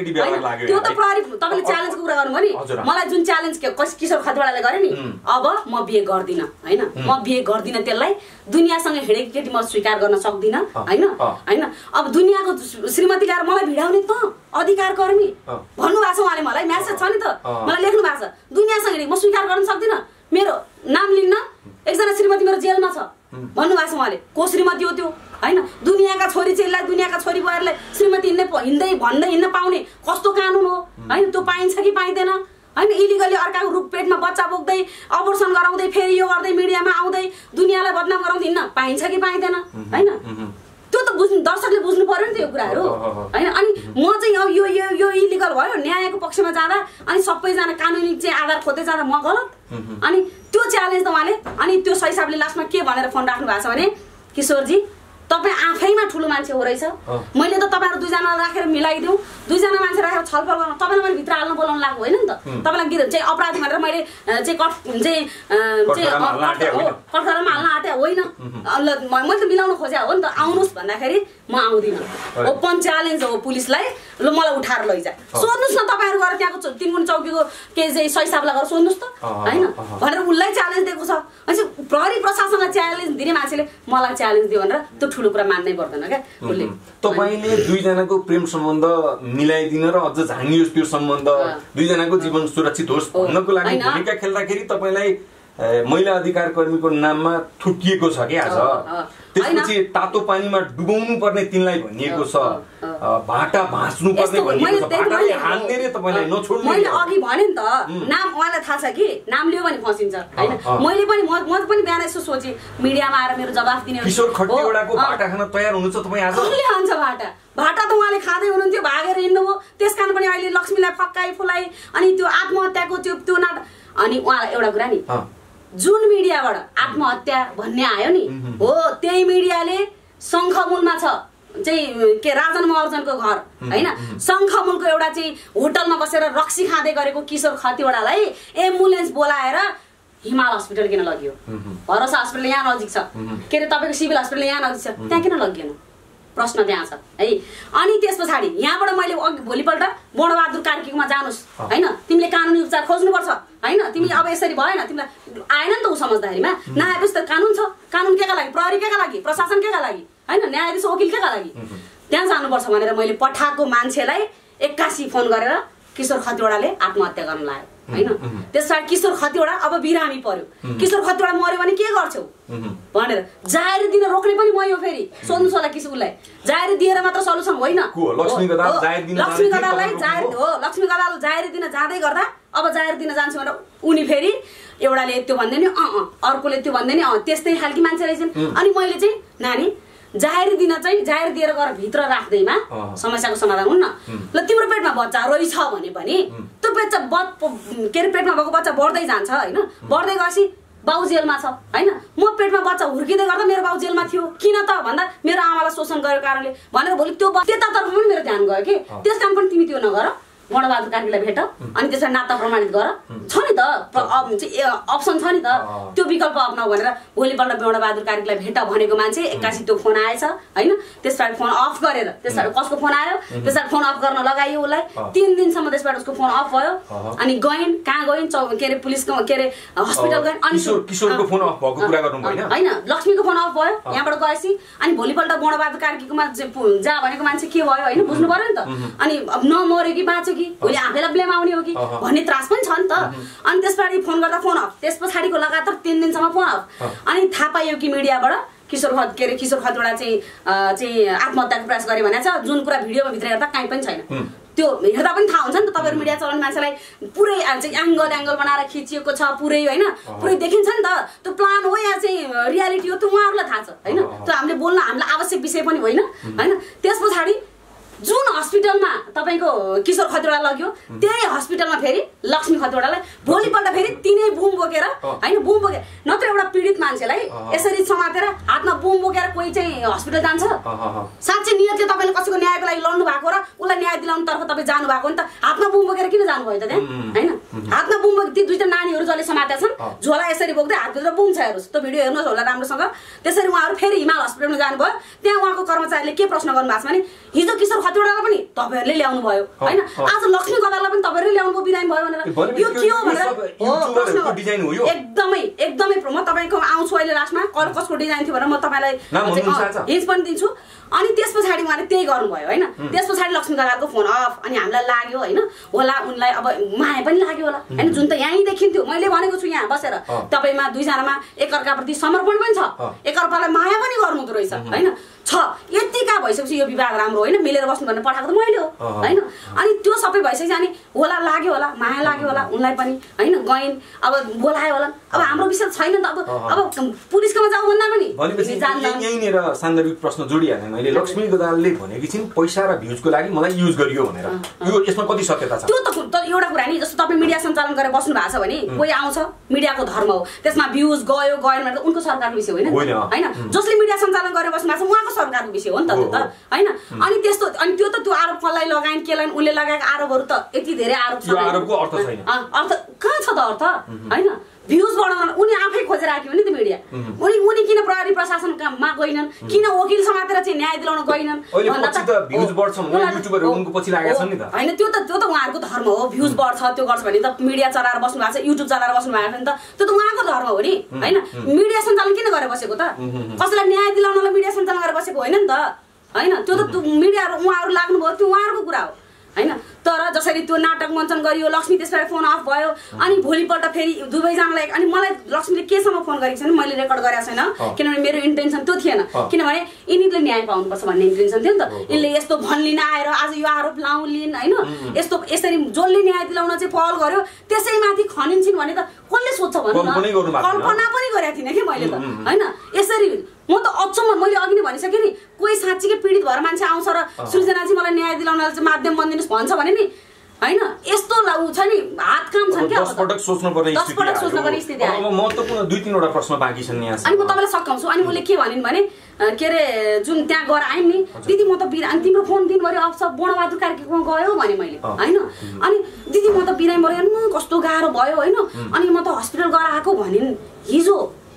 त्यो त प्रहरी तपाईले च्यालेन्जको कुरा गर्नु भने मलाई जुन च्यालेन्ज किशोर खतिवडाले गरे नि अब म बिहे गर्दिन हैन म बिहे गर्दिन त्यसलाई दुनियासँग हिडेकी केटी म स्वीकार गर्न सक्दिन हैन अब दुनियाको श्रीमती ल्याएर मलाई भिडाउने त अधिकार कर्मी भन्नु भएको छ उहाँले मलाई मेसेज छ नि त मलाई लेख्नु भएको छ दुनियासँग हिडेकी म स्वीकार गर्न सक्दिन मेरो नाम लिन्न एकजना श्रीमती मेरो जेलमा छ भन्नु भएको छ उहाँले को श्रीमती हो त्यो हैन दुनियाका छोरी चेलीलाई दुनियाका छोरी बुहारीलाई श्रीमती भन्दै हिँड्न पाउने कस्तो कानुन हो हैन त्यो पाइन्छ कि पाइँदैन हैन इलिगली अर्काको रूप पेटमा बच्चा बोक्दै अबर्सन गराउँदै फेरि यो गर्दै मिडियामा आउँदै दुनियालाई बदनाम गराउँदै हिँड्न पाइन्छ कि पाइँदैन हैन त्यो त दर्शकले बुझ्नु पर्यो नि त्यो कुराहरू हैन अनि म चाहिँ अब यो इलिगल भयो न्यायको पक्षमा जाँदा अनि सबैजना कानुनी चाहिँ आधार खोज्दै जाँदा म गलत अनि त्यो च्यालेन्ज त उहाँले अनि त्यो सही हिसाबले लास्टमा के भनेर फोन राख्नु भएको छ भने किशोरजी तपाईँ आफैमा ठुलो मान्छे हो रहेछ मैले त तपाईँहरू दुईजना राखेर मिलाइदिउँ दुईजना मान्छे राखेर छलफल गर्न तपाईँलाई मैले भित्र हाल्न बोलाउनु लाग्यो होइन नि त तपाईँलाई चाहिँ अपराधी भनेर मैले चाहिँ कठघरामा हाल्न आँटे होइन मैले त मिलाउन खोजे हो नि त आउनुहोस् भन्दाखेरि म आउँदिनँ ओपन च्यालेन्ज हो पुलिसलाई ल मलाई उठाएर लैजा सोध्नुहोस् न तपाईँहरू गएर त्यहाँको तिनकुने चौकीको के चाहिँ सही हिसाबलाई गएर सोध्नुहोस् त होइन भनेर उसलाई च्यालेन्ज दिएको छ अनि प्रहरी प्रशासनलाई च्यालेन्ज दिने मान्छेले मलाई च्यालेन्ज दियो भनेर त्यो ठुलो कुरा मान्नै पर्दैन क्या उसले तपाईले दुईजनाको प्रेम सम्बन्ध मिलाइदिन र अझ झानियोस् त्यो सम्बन्ध दुईजनाको जीवन सुरक्षित होस् भन्नको लागि भूमिका खेल्दाखेरि तपाईलाई महिला अधिकार कर्मीको नाममा थुकिएको छ के आज त्यसपछि तातो पानीमा डुबाउनु पर्ने तिनलाई भनिएको छ भाटा भाँच्नु पर्ने भनिएको छ भाटाले हान्ने रे तपाईलाई नछोड्नु मैले अघि भने नि त नाम उहाँलाई थाहा छ कि नाम लियो भने फसिन्छ हैन मैले पनि म पनि बिहान यसो सोचे मिडियामा आएर मेरो जवाफ दिने किशोर खटिवडाको भाटा खान तयार हुनुहुन्छ तपाई आज कसले खान्छ भाटा त उहाँले खाँदै हुनुहुन्थ्यो भागेर हिँड्नुभयो त्यसकारण पनि अहिले लक्ष्मीलाई फक्काई फुलाई अनि त्यो आत्महत्याको त्यो अनि उहाँलाई एउटा कुरा नि जुन मिडियाबाट आत्महत्या भन्ने आयो नि हो त्यही मिडियाले शङ्खमूलमा छ चाहिँ के राजन महर्जनको घर हैन शङ्खमूलको एउटा चाहिँ होटलमा बसेर रक्सी खाँदै गरेको किशोर खतिवडालाई एम्बुलेन्स बोलाएर हिमाल हस्पिटल किन लगियो भरोसा हस्पिटल यहाँ नजिक छ के अरे तपाईँको सिभिल हस्पिटल यहाँ नजिक छ त्यहाँ किन लगिएन प्रश्न त्यहाँ छ है। अनि त्यस पछाडि यहाँबाट मैले भोलिपल्ट बणबहादुर कार्कीकोमा जानुस् हैन, तिमीले कानुनी उपचार खोज्नुपर्छ हैन, तिमी अब यसरी भएन, तिमीलाई आएन नि त ऊ समझदारीमा। नआएपछि त कानुन छ, कानुन केका लागि, प्रहरी केका लागि, प्रशासन केका लागि हैन, न्यायाधीश वकिल केका लागि, त्यहाँ जानुपर्छ भनेर मैले पठाएको मान्छेलाई 81 फोन गरेर किशोर खतिवडाले आत्महत्या गर्न लाग्यो हैन। त्यसबाट किशोर खतिवडा अब बिरामी पर्यो, किशोर खतिवडा मर्यो भने के गर्छौ भनेर जाहेर दिन रोक्ने पनि म यो फेरि सोध्नुस् होला किशोरलाई। जाहेर दिएर मात्र सल्युसन होइन। लक्ष्मी गदाल जाहेर दिन लक्ष्मी गदाललाई जाहेर हो, लक्ष्मी गदाल जाहेर दिन जाँदै गर्दा अब जाहेर दिन जान्छु भनेर उनी फेरि एउटाले त्यो भन्दै नि अर्कोले त्यो भन्दै नि त्यस्तै खालकी मान्छे रहेछन्। अनि मैले चाहिँ नानी जाहेर दिन चाहिँ जाहेर दिएर गएर भित्र राख्दैमा समस्याको समाधान हुन्न। ल तिम्रो पेटमा बच्चा रहेछ भने पनि त्यो बच्चा के अरे पेटमा भएको बच्चा बढ्दै जान्छ होइन, बढ्दै गएपछि बाउ जेलमा छ होइन, म पेटमा बच्चा हुर्किँदै गर्दा मेरो बाउ जेलमा थियो किन त भन्दा मेरो आमालाई शोषण गरेको कारणले भनेर भोलि त्यो त्यतातर्फ पनि मेरो ध्यान गयो कि त्यस कारण पनि तिमी त्यो नगर, बणबहादुर कार्कीलाई भेट अनि त्यसमा नाता प्रमाणित गर, छ नि त अप्सन छ नि त, त्यो विकल्प अप्नाऊ भनेर भोलिपल्ट बणबहादुर कार्कीलाई भेट भनेको मान्छे 81 त्यो फोन आएछ होइन। त्यसबाट फोन अफ गरेर त्यसबाट कसको फोन आयो, त्यसबाट फोन अफ गर्न लगाइयो उसलाई, 3 दिनसम्म त्यसबाट उसको फोन अफ भयो। अनि गइन् कहाँ गइन् के अरे पुलिसको के अरे हस्पिटल गइन्। अनि किशोरको फोन अफ भएको कुरा गर्नु भएन हैन, लक्ष्मीको फोन अफ भयो यहाँबाट गएपछि। अनि भोलिपल्ट बणबहादुर कार्कीकोमा जा भनेको मान्छे के भयो होइन बुझ्नु पर्यो नि त। अनि नमर्यो कि बाँच्यो कि भोलि आफैलाई ब्लेम आउने हो कि भन्ने त्रास पनि छ नि त। अनि त्यसपछि फोन गर्दा फोन अफ, त्यस पछाडिको लगातार 3 दिनसम्म फोन अफ। अनि थाहा पाइयो कि मिडियाबाट किशोर खतिवडा चाहिँ आत्महत्याको प्रयास गरे भनेको छ, जुन कुरा भिडियोमा भित्र हेर्दा कहीँ पनि छैन। त्यो हेर्दा पनि थाहा हुन्छ नि त, तपाईँहरू मिडिया चलाउने मान्छेलाई पुरै चाहिँ एङ्गल बनाएर खिचिएको छ पुरै होइन, पुरै देखिन्छ नि त। त्यो प्लान हो या चाहिँ रियालिटी हो त्यो उहाँहरूलाई थाहा छ होइन। त्यो हामीले बोल्न हामीलाई आवश्यक विषय पनि होइन होइन। त्यस पछाडि जुन हस्पिटलमा तपाईँको किशोर खतिवडा लग्यो त्यही हस्पिटलमा फेरि लक्ष्मी खतिवडालाई भोलिपल्ट फेरि तिनै बुम बोकेर होइन, बुम बोकेर नत्र एउटा पीडित मान्छेलाई यसरी समातेर हातमा बुम बोकेर कोही चाहिँ हस्पिटल जान्छ। साँच्चै नियतले तपाईँले कसैको न्यायको लागि लड्नु भएको र उसलाई न्याय दिलाउनु तर्फ तपाईँ जानु भएको नि त, हातमा बुम बोकेर किन जानुभयो त त्यहाँ होइन। हातमा बुम बोके ती दुईटा नानीहरू जसले समातेका छन् झोला यसरी बोक्दै हातभित्र बुम छ हेर्नुहोस्, त्यो भिडियो हेर्नुहोस् होला राम्रोसँग। त्यसरी उहाँहरू फेरि हिमाल हस्पिटलमा जानुभयो, त्यहाँ उहाँको कर्मचारीले के प्रश्न गर्नु भएको छ भने हिजो किशोर खतिवडालाई पनि तपाईँहरूले ल्याउनु भयो होइन, आज लक्ष्मी गदाललाई पनि तपाईँहरूले ल्याउनु भयो बिरामी भयो भनेर। यो के हो भनेर एकदमै म तपाईँको आउँछु अहिले लास्टमा कसको डिजाइन थियो भनेर म तपाईँलाई हिज पनि दिन्छु। अनि त्यस पछाडि उहाँले त्यही गर्नुभयो होइन। त्यस पछाडि लक्ष्मी गदालको फोन अफ। अनि हामीलाई लाग्यो होइन होला उनलाई अब माया पनि लाग्यो होला होइन, जुन त यहीँ देखिन्थ्यो। मैले भनेको छु यहाँ बसेर तपाईँमा दुईजनामा एकअर्काप्रति समर्पण पनि छ, एकअर्कालाई माया पनि गर्नुहुँदो रहेछ होइन छ। यतिका भइसकेपछि यो विवाद राम्रो होइन, मिलेर बस्नु भनेर पठाएको त मैले हो होइन। अनि त्यो सबै भइसकेपछि अनि होला लाग्यो होला माया लाग्यो होला उनलाई पनि होइन, गइन् अब बोलायो होला। अब हाम्रो विषय छैन त, अब पुलिसकोमा जाऊ भन्दा पनि यहीँनिर सान्दर्भिक प्रश्न जोडिहालेँ मैले। लक्ष्मी गदालले भनेकी छिन् पैसा र भ्युजको लागि मलाई युज गरियो भनेर, यो यसमा कति सत्यता छ? त्यो त एउटा कुरा नि, जस्तो तपाईँ मिडिया सञ्चालन गरेर बस्नु भएको छ भने कोही आउँछ मिडियाको धर्म हो, त्यसमा भ्युज गयो गएन भनेर उनको सरकारको विषय होइन होइन। जसले मिडिया सञ्चालन गरेर बस्नु भएको छ उहाँको सरकारको विषय हो नि त त्यो त होइन। अनि त्यस्तो अनि त्यो त त्यो आरोप कसलाई लगाइन् के लगाइन्, उसले लगाएको आरोपहरू त यति धेरै आरोप छ, आरोपको अर्थ छैन, अर्थ कहाँ छ त अर्थ होइन। भ्युज बढाउन उनी आफै खोजेर राख्यो नि त मिडिया, उनी किन प्रहरी प्रशासनमा गइनन्, किन वकिल समातेर चाहिँ न्याय दिलाउन गइनन् होइन। त्यो त उहाँहरूको धर्म हो, भ्युज बढ्छ त्यो गर्छ भने त मिडिया चलाएर बस्नु भएको छ, युट्युब चलाएर बस्नु भएको छ नि त, त्यो त उहाँको धर्म हो नि होइन। मिडिया सञ्चालन किन गरेर बसेको त, कसैलाई न्याय दिलाउनलाई मिडिया सञ्चालन गरेर बसेको होइन नि त होइन। त्यो त मिडियाहरू उहाँहरू लाग्नुभयो त्यो उहाँहरूको कुरा हो होइन। तर जसरी त्यो नाटक मञ्चन गरियो लक्ष्मी त्यसबाट फोन अफ भयो। अनि भोलिपल्ट फेरि दुवैजनालाई अनि मलाई लक्ष्मीले केसम्म फोन गरेको छैन, मैले रेकर्ड गरेको छैन किनभने मेरो इन्टेन्सन त्यो थिएन, किनभने यिनीहरूले न्याय पाउनुपर्छ भन्ने इन्टेन्सन थियो नि त। यिनले यस्तो भन्लिन आएर आज यो आरोप लाउलिन् होइन, यस्तो यसरी जसले न्याय दिलाउन चाहिँ पहल गर्यो त्यसैमाथि खनिन्छन् भने त कसले सोध्छ भन्नु न, कल्पना पनि गरेको थिइनँ कि मैले त होइन। यसरी म त अचम्म, मैले अघि नै भनिसकेँ नि, कोही साँच्चीकै पीडित भएर मान्छे आउँछ र सृजनाजी मलाई न्याय दिलाउन चाहिँ माध्यम बनिदिनुहोस् भन्छ भने नि होइन, यस्तो छ नि हात काम छ क्या, 10 पटक सोच्नुपर्ने स्थिति आयो। अब महत्त्वपूर्ण 2-3 वटा प्रश्न बाँकी छन् यहाँ। अनि म तपाईँलाई सकाउँछु। अनि उसले के भनिन् भने के अरे जुन त्यहाँ गएर आइन् नि दिदी म त बिरामी, तिम्रो फोन दिनभरि अफ छ, बणबहादुर कार्कीकोमा गयो भने मैले होइन। अनि दिदी म त बिरामी भयो कस्तो गाह्रो भयो होइन, अनि म त हस्पिटल गएर आएको भनिन् हिजो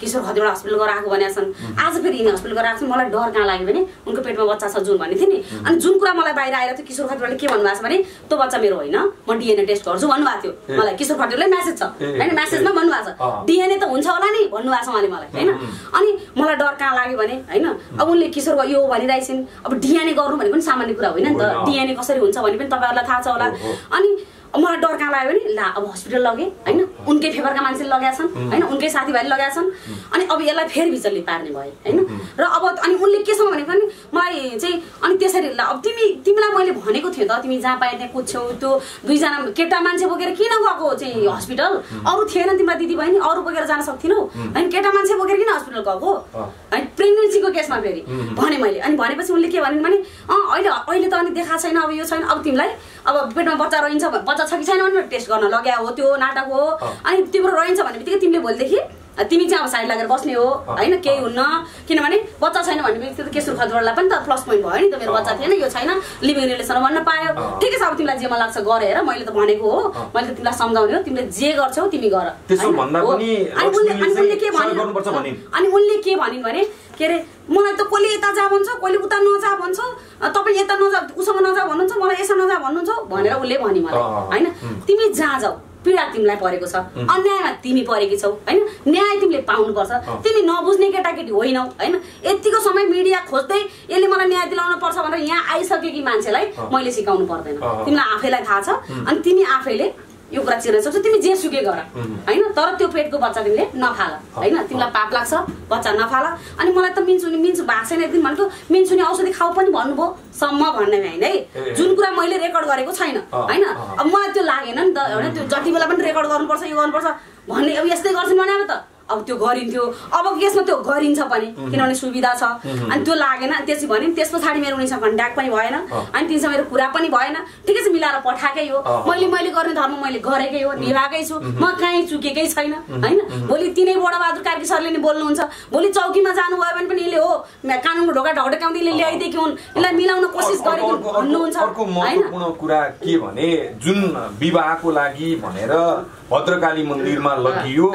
किशोर खतिवडा हस्पिटल गएर आएको भनेका छन् आज फेरि यिनी हस्पिटल गएर आएको छन् मलाई डर कहाँ लाग्यो भने उनको पेटमा बच्चा छ जुन भन्ने थियो नि अनि जुन कुरा मलाई बाहिर आएर थियो किशोर खतिवडाले के भन्नुभएको छ भने त्यो बच्चा मेरो होइन म डिएनए टेस्ट गर्छु भन्नुभएको थियो मलाई किशोर खतिवडाले मेसेज छ हैन मेसेजमा भन्नुभएको छ डिएनए त हुन्छ होला नि भन्नुभएको छ उहाँले मलाई हैन अनि मलाई डर कहाँ लाग्यो भने हैन अब उनले किशोर यो भनिरहेछिन् अब डिएनए गर्नु भनेको पनि सामान्य कुरा होइन नि त डिएनए कसरी हुन्छ भन्ने पनि तपाईहरुलाई थाहा छ होला अनि मलाई डर कहाँ लाग्यो भने ला अब हस्पिटल लगे हैन उनकै फेभरका मान्छेले लगाएका छन् हैन उनकै साथीभाइले लगाएका छन् अनि अब यसलाई फेरि विचल्ली पार्ने भयो हैन र अब अनि उनले के छ भनेको नि मलाई चाहिँ अनि त्यसरी ल अब तिमीलाई मैले भनेको थिएँ त तिमी जहाँ पाए त्यहाँ कुद्छौ त्यो दुईजना केटा मान्छे बोकेर किन गएको चाहिँ हस्पिटल अरू थिएन तिम्रो दिदीबहिनी अरू बोकेर जान सक्थिनौ हैन केटा मान्छे बोकेर किन हस्पिटल गएको हैन प्रेग्नेन्सीको केसमा फेरि भने मैले अनि भनेपछि उनले के भनिन् भने अहिले त अनि देखा छैन अब यो छैन अब तिमीलाई अब पेटमा बच्चा रहन्छ बच्चा छ कि छैन भनेर टेस्ट गर्न लग्या हो त्यो नाटक हो अनि तिम्रो रहन्छ भन्ने बित्तिकै तिमीले भोलिदेखि तिमी चाहिँ अब साइड लागेर बस्ने हो हैन केही हुन्न किनभने बच्चा छैन भन्ने बित्तिकै किशोर खतिवडालाई पनि त प्लस पोइन्ट भयो नि त मेरो बच्चा थिएन यो छैन लिभिङ रिलेसन भन्न पायो ठिकै छ अब तिमीलाई जे मन लाग्छ गर हेर मैले त भनेको हो मैले त तिमीलाई सम्झाउने हो तिमीले जे गर्छौ तिमी गर त्यसो भन्दा पनि उनले के भनिन् अनि उनले के भनिन् भने के अरे मलाई त कोले यता जा भन्छ कोले उता नजा भन्छ तपाईँ यता नजा उसँग नजा भन्नुहुन्छ मलाई यसो नजा भन्नुहुन्छ भनेर उसले भनि मलाई हैन तिमी जहाँ जाऊ पीडा तिमीलाई परेको छ अन्यायमा तिमी परेकी छौ हैन न्याय तिमीले पाउनुपर्छ तिमी नबुझ्ने केटाकेटी होइनौ हैन यतिको समय मिडिया खोज्दै यसले मलाई न्याय दिलाउन पर्छ भनेर यहाँ आइसकेकी मान्छेलाई मैले सिकाउनु पर्दैन तिमीलाई आफैलाई थाहा छ अनि तिमी आफैले यो कुरा चिर्न सक्छौ तिमी जे सुके गर हैन तर त्यो पेटको बच्चा तिमीले नफाल हैन तिमीलाई पाप लाग्छ बच्चा नफाल अनि मलाई त मिन्छु भएको छैन एकदिन भनेको मिन्छु नि औषधि खाऊ पनि भन्नुभयो सम्म भन्ने हैन है जुन कुरा मैले रेकर्ड गरेको छैन हैन अब मलाई त्यो लागेन नि त हैन त्यो जति बेला पनि रेकर्ड गर्नुपर्छ यो गर्नुपर्छ भन्ने अब यस्तै गर्छन् भने अब त अब त्यो गरिन्थ्यो अब केसमा त्यो गरिन्छ पनि किनभने सुविधा छ अनि त्यो लागेन त्यसै भने त्यस पछाडि मेरो उनीसँग कन्ट्याक्ट पनि भएन अनि तिनीसँग मेरो कुरा पनि भएन ठिकै छ मिलाएर पठाएकै हो मैले गर्ने धर्म मैले गरेकै हो निभाएकै छु म कहीँ चुकेकै छैन हैन भोलि तिनै बडाबहादुर कार्की सरले नि बोल्नुहुन्छ भोलि चौकीमा जानुभयो भने पनि यसले हो कानुनको ढोका ढकढकाउँदै ल्याइदिएकी हुन् यसलाई मिलाउन कोसिस गरेको भन्नुहुन्छ अर्को महत्त्वपूर्ण कुरा के भने जुन विवाहको लागि भनेर भद्रकाली मन्दिरमा लगियो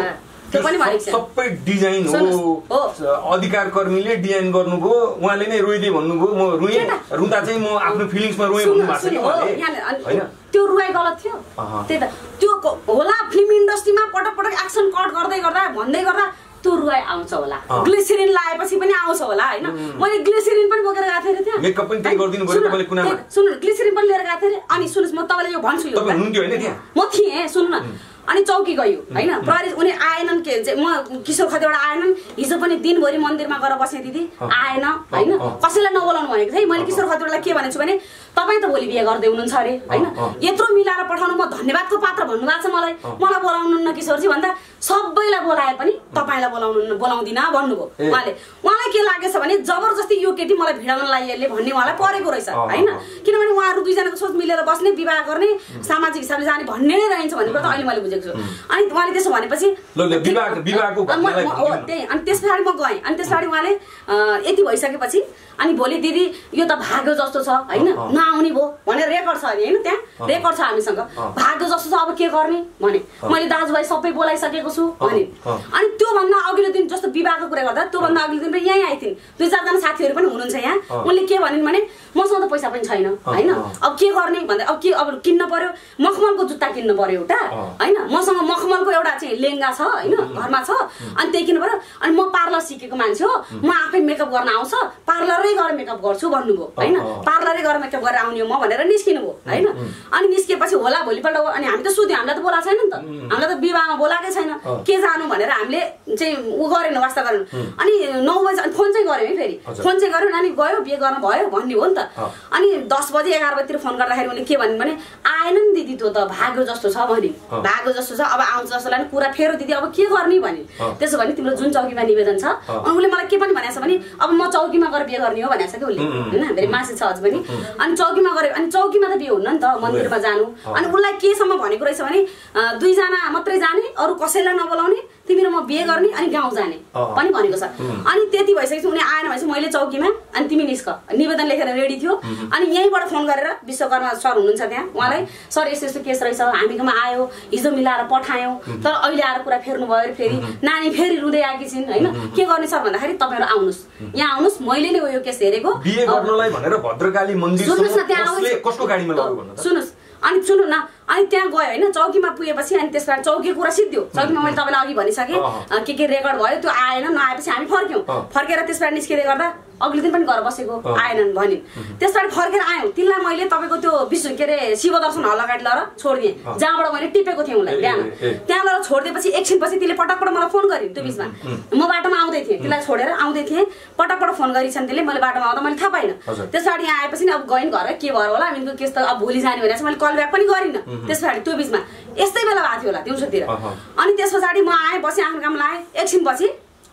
सबै डिजाइन हो अधिकार कर्मीले डिजाइन गर्नुभयो उहाँले नै रोइदिए भन्नुभयो म रुएँ रुँदा चाहिँ म आफ्नो फिलिङ्समा रोएँ भन्नुभएको छ नि त्यो रुवाई गलत थियो त्यही त त्यो होला फिल्म इन्डस्ट्रीमा पटक पटक एक्सन कट गर्दै गर्दा भन्दै गर्दा त्यो रुवाई आउँछ होला ग्लिसरिन लाएपछि पनि आउँछ होला हैन मैले ग्लिसरिन पनि बोकेर गएको थिएँ त्यहाँ मेकअप पनि त्यही गर्दिनु भयो तपाईले कुनामा सुन्नु ग्लिसरिन पनि लिएर गएको थिएँ अनि सुन्नुस् म तपाईलाई यो भन्छु यो तपाई हुनुहुन्थ्यो हैन त्यहाँ म थिएँ सुन्नु न अनि चौकी गयो हैन प्रहरी उनी आएनन् के म किशोर खतिवडा आएनन् हिजो पनि दिनभरि मन्दिरमा गएर बसे दिदी आएन हैन कसैलाई नबोलाउनु भनेको थिएँ मैले किशोर खतिवडालाई के भनेछु भने तपाई त भोलि बिहे गर्दै हुनुहुन्छ अरे हैन यत्रो मिलाएर पठाउनु म धन्यवादको पात्र भन्नुभएको छ मलाई बोलाउनुहुन्न किशोरजी भन्दा सबैलाई बोलाए पनि तपाईलाई बोलाउँदिन भन्नुभयो उहाँलाई के लागेछ भने जबरजस्ती यो केटी मलाई भिडाउन लागि भन्ने उहाँलाई परेको रहेछ हैन किनभने उहाँहरू दुईजनाको सोच मिलेर बस्ने विवाह गर्ने सामाजिक हिसाबले जाने भन्ने नै रहन्छ भन्ने कुरा त अहिले मैले बुझेको छु अनि उहाँले त्यसो भनेपछि अनि त्यस पछाडि म गएँ अनि त्यस पछाडि उहाँले यति भइसकेपछि अनि भोलि दिदी यो त भाग्यो जस्तो छ हैन नआउने भो भनेर रेकर्ड छ अरे हैन त्यहाँ रेकर्ड छ हामीसँग भाग्यो जस्तो छ अब के गर्ने भने मैले दाजुभाइ सबै बोलाइसकेको छु भने अनि त्यो भन्दा अघिल्लो दिन जस्तो विवाहको कुरा गर्दा त्यो भन्दा अघिल्लो दिन यहीँ आइथिन् दुई चारजना साथीहरू पनि हुनुहुन्छ यहाँ उनले के भनिन् भने मसँग त पैसा पनि छैन हैन अब के गर्ने भन्दा अब के अब किन्न पर्यो मखमलको जुत्ता किन्न पर्यो एउटा हैन मसँग मखमलको एउटा चाहिँ लेङ्गा छ हैन घरमा छ अनि त्यही किन्नु पर्यो अनि म पार्लर सिकेको मान्छे हो म आफै मेकअप गर्न आउँछ पार्लरै गएर मेकअप गर्छु भन्नुभयो हैन पार्लरै गएर मेकअप गरेर आउने हो म भनेर निस्किनु भयो हैन अनि निस्केपछि होला भोलिपल्ट अनि हामी त सुत्यो हामीलाई त बोलाएको छैन नि त हामीलाई त विवाहमा बोलाएकै छैन के जानु भनेर हामीले चाहिँ उ गरेन वास्ता गरेन अनि 9 बजे फोन चाहिँ गर्यो है फेरि फोन चाहिँ गर्यो अनि गयो बिहे गर्न भयो भन्ने हो नि त अनि 10 बजे 11 बजेतिर फोन गर्दाखेरि उनले के भनिन् भने आएन नि दिदी त्यो त भाग्यो जस्तो छ भने भाग्यो जस्तो छ अब आउँछ जस्तो लाग्यो कुरा फेरो दिदी अब के गर्ने भने त्यसो भने तिम्रो जुन चौकीमा निवेदन छ अनि उसले मलाई के पनि भनेछ भने अब म चौकीमा गएर बिहे गर्ने हो भनेछ कि उसले हैन फेरि मासि छ अझ पनि अनि चौकीमा गरे अनि चौकीमा त बिहे हुन्न नि त मन्दिरमा जानु अनि उसलाई केसम्म भनेको रहेछ भने दुईजना मात्रै जाने अरू कसैलाई नबोलाउने तिमी र म बिहे गर्ने अनि गाउँ जाने पनि भनेको छ। अनि त्यति भइसकेपछि उनी आएन भनेपछि मैले चौकीमा अनि तिमी निस्क निवेदन लेखेर रेडी थियो। अनि यहीँबाट फोन गरेर विश्वकर्मा सर हुनुहुन्छ त्यहाँ, उहाँलाई सर यस्तो यस्तो केस रहेछ, हामीकोमा आयो, हिजो मिलाएर पठायौँ, तर अहिले आएर कुरा फेर्नु भयो अरे, फेरि नानी फेरि रुँदै आएकी छिन् होइन, के गर्ने सर भन्दाखेरि तपाईँहरू आउनुहोस्, यहाँ आउनुहोस्, मैले नै यो केस हेरेको। बिहे गर्नलाई भनेर भद्रकाली मन्दिर सुन्नुहोस् न, त्यहाँ कसको गाडीमा लग्यो भन्नु त? सुन्नुहोस्, अनि सुन्नु न, अनि त्यहाँ गयो होइन, चौकीमा पुगेपछि अनि त्यसबाट चौकीको कुरा सिद्धियो। चौकीमा मैले तपाईँलाई अघि भनिसकेँ के रेकर्ड भयो, त्यो आएन, नआएपछि हामी फर्क्यौँ। फर्केर त्यसबाट निस्किँदै गर्दा अघिल्लो दिन पनि घर बसेको आएनन् भनिन्। त्यसबाट फर्केर आयौँ, तिनलाई मैले तपाईँको त्यो के अरे शिवदर्शन हल अगाडि लगेर छोडिदिएँ, जहाँबाट मैले टिपेको थिएँ उसलाई बिहान। त्यहाँ लगेर छोडिदिएपछि एकछिनपछि त्यसले पटकबाट मलाई फोन गरिन्। त्यो बिचमा म बाटोमा आउँदै थिएँ, त्यसलाई छोडेर आउँदै थिएँ, पटकबाट फोन गरिन्छन् त्यसले, मैले बाटोमा आउँदा मैले थाहा पाइनँ। त्यस पछाडि यहाँ आएपछि अब गइन् घर, के भयो होला हामीको केस त अब भोलि जाने भनेर चाहिँ मैले कल ब्याक पनि गरिनँ। त्यस पछाडि त्यो बिचमा यस्तै बेला भएको थियो होला दिउँसोतिर। अनि त्यस पछाडि म आएँ, बसेँ, आफ्नो काम लगाएँ, एकछिनपछि